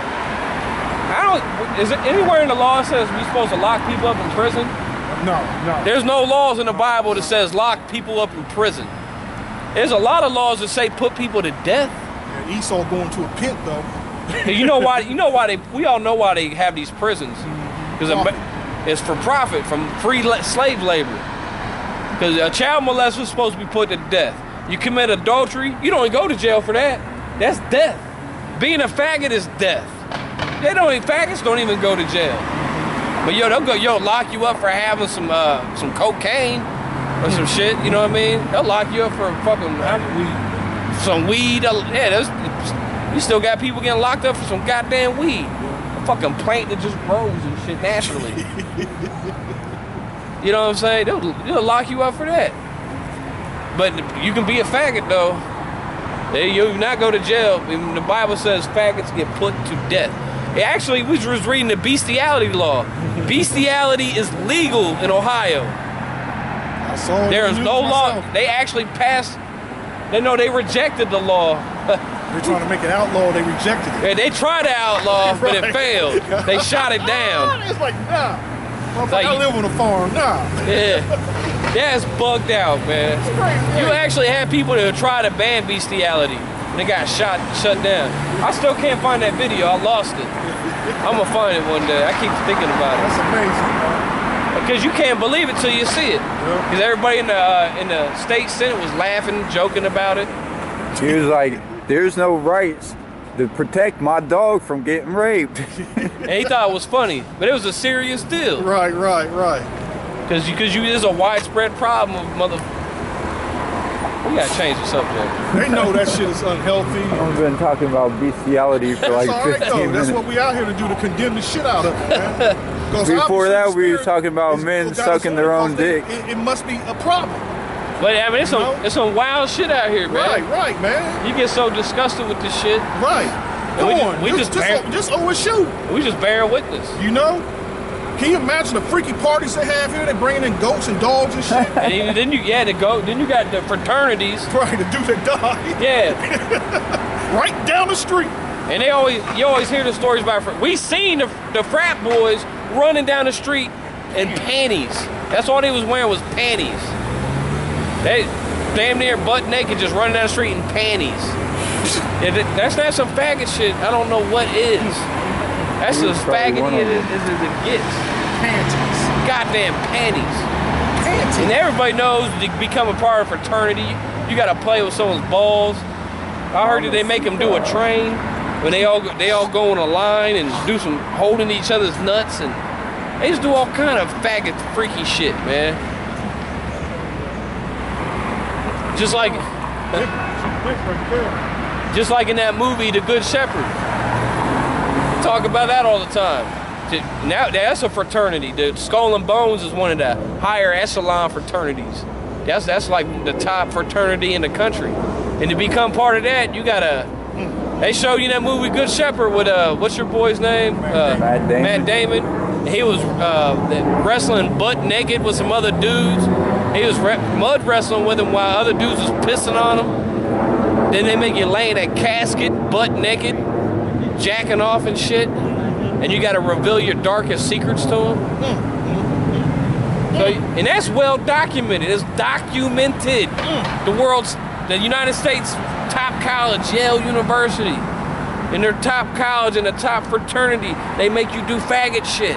A: Is it anywhere in the law that says we're supposed to lock people up in prison?
B: No.
A: There's no laws in the Bible that says lock people up in prison. There's a lot of laws that say put people to death.
B: Yeah, Esau going to a pit though.
A: You know why? We all know why they have these prisons. Because it's for profit from free slave labor. Because a child molester is supposed to be put to death. You commit adultery, you don't go to jail for that. That's death. Being a faggot is death. Faggots don't even go to jail. But they'll lock you up for having some cocaine or some shit. You know what I mean? They'll lock you up for fucking some weed. Yeah, you still got people getting locked up for some goddamn weed. A fucking plant that just grows and shit naturally. You know what I'm saying? They'll lock you up for that. But you can be a faggot though. You not go to jail. The Bible says faggots get put to death. Actually, we was reading the bestiality law. Bestiality is legal in Ohio. There is no law. They actually passed. They rejected the law.
B: They're trying to make it outlaw. They rejected it.
A: Yeah, they tried to outlaw, but it failed. They shot it down.
B: It's like, nah. I live on a farm. Nah.
A: Yeah. That's bugged out, man. You actually had people that try to ban bestiality. They got shut down. I still can't find that video. I lost it. I'm gonna find it one day. I keep thinking about it.
B: That's amazing, man.
A: Because you can't believe it till you see it. Because everybody in the state senate was laughing, joking about it.
C: He was like, "There's no rights to protect my dog from getting raped."
A: And he thought it was funny, but it was a serious deal.
B: Right.
A: Because there's a widespread problem of We gotta change the subject.
B: They know that shit is unhealthy.
C: I've been talking about bestiality for like 15 minutes.
B: That's what we out here to do, to condemn the shit out of it, man.
C: Before that, we were talking about men sucking their own dick.
B: It must be a problem.
A: But I mean, it's some wild shit out here, man.
B: Right, man.
A: You get so disgusted with this shit.
B: Right.
A: We just
B: overshoot.
A: We just bear witness.
B: You know? Can you imagine the freaky parties they have here? They're bringing in goats and dogs and shit.
A: And then you got the fraternities.
B: Right, the dudes that die.
A: Yeah.
B: Right down the street.
A: And you always hear the stories about we seen the frat boys running down the street in panties. That's all they was wearing was panties. They damn near butt naked, just running down the street in panties. That's not some faggot shit. I don't know what is. That's as faggoty as it gets.
B: Panties.
A: Goddamn panties. And everybody knows to become a part of fraternity, you gotta play with someone's balls. I heard that they make them do a train when they all go in a line and do some holding each other's nuts, and they just do all kind of faggot freaky shit, man. Just like in that movie, The Good Shepherd. Talk about that all the time. Now that's a fraternity. The Skull and Bones is one of the higher echelon fraternities. That's like the top fraternity in the country. And to become part of that, you gotta. They showed you that movie Good Shepherd with what's your boy's name? Matt Damon. He was wrestling butt naked with some other dudes. He was mud wrestling with him while other dudes was pissing on him. Then they make you lay in a casket, butt naked, jacking off and shit, and you got to reveal your darkest secrets to them. So, and that's well documented. It's documented. The United States top college, Yale University, in their top college and the top fraternity, they make you do faggot shit.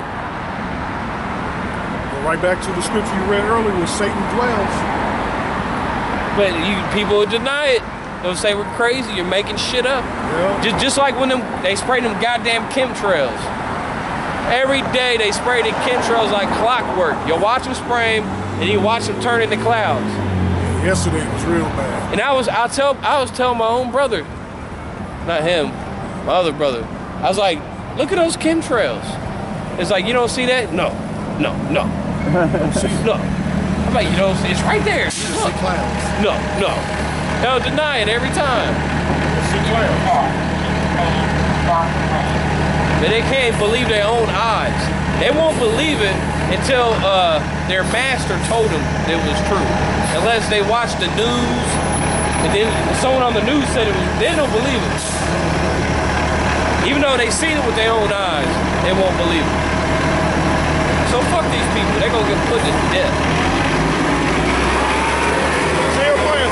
B: Right back to the scripture you read earlier, where Satan dwells.
A: But people deny it. They'll say we're crazy. You're making shit up. Yeah. Just like when they spray them goddamn chemtrails. Every day they spray the chemtrails like clockwork. You watch them spray them, and you watch them turn into clouds.
B: Yesterday was real bad.
A: And I was telling my own brother, not him, my other brother. I was like, look at those chemtrails. It's like, you don't see that? No. I'm like, you don't see, it's right there.
B: You just see clouds.
A: No. They'll deny it every time.
B: See clouds.
A: they can't believe their own eyes. They won't believe it until their master told them it was true. Unless they watch the news, and then someone on the news said it was, they don't believe it. Even though they seen it with their own eyes, they won't believe it. So fuck these people, they're gonna get put to death.
B: Jeremiah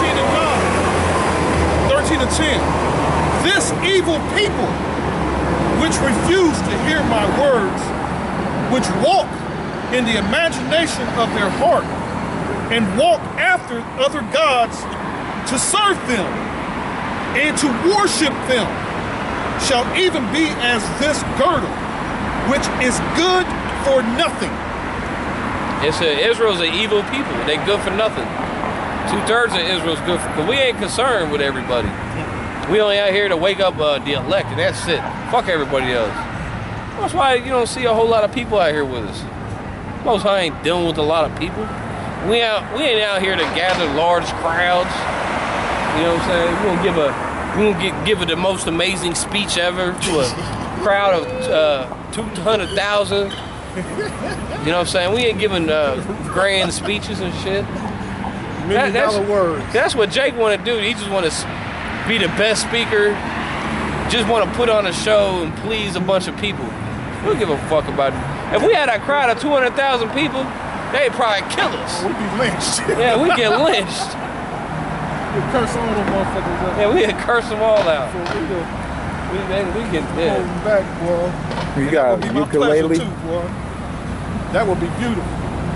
B: 13 and 10. This evil people, which refuse to hear my words, which walk in the imagination of their heart, and walk after other gods to serve them, and to worship them, shall even be as this girdle, which is good for nothing.
A: Israel's an evil people. They good for nothing. 2/3 of Israel's good for, but we ain't concerned with everybody. We only out here to wake up the elect, and that's it. Fuck everybody else. That's why you don't see a whole lot of people out here with us. Most High ain't dealing with a lot of people. We ain't out here to gather large crowds. You know what I'm saying? We won't give it the most amazing speech ever to a crowd of 200,000. You know what I'm saying? We ain't giving grand speeches and shit.
B: Million-dollar words.
A: That's what Jake want to do. He just want to be the best speaker. Just want to put on a show and please a bunch of people. We don't give a fuck about it. If we had a crowd of 200,000 people, they'd probably kill us.
B: We'd be lynched.
A: Yeah, we get lynched.
B: We'd curse all them motherfuckers out.
A: Yeah, we'd curse them all out.
B: So we
A: get
B: hold them back, boy.
C: You got
B: That would be my
C: ukulele?
B: pleasure too, boy. That would be beautiful.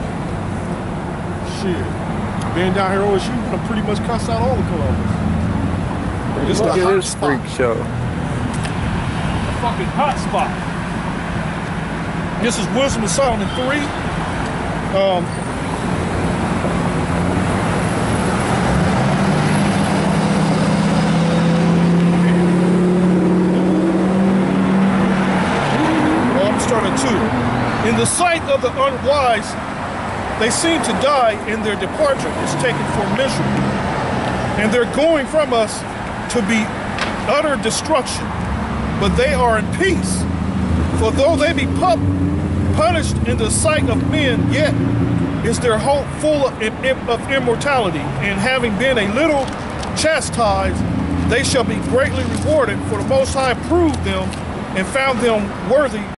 B: Shit. Being down here OSU, you can pretty much cuss out all the Columbus. It's the
C: Look at
B: hot
C: this
B: spot.
C: freak show.
B: A fucking hot spot. This is Wisdom of Solomon 3. I'm starting 2. In the sight of the unwise, they seem to die, and their departure is taken for misery. And they're going from us to be utter destruction. But they are in peace. For though they be punished in the sight of men, yet is their hope full of immortality. And having been a little chastised, they shall be greatly rewarded. For the Most High proved them and found them worthy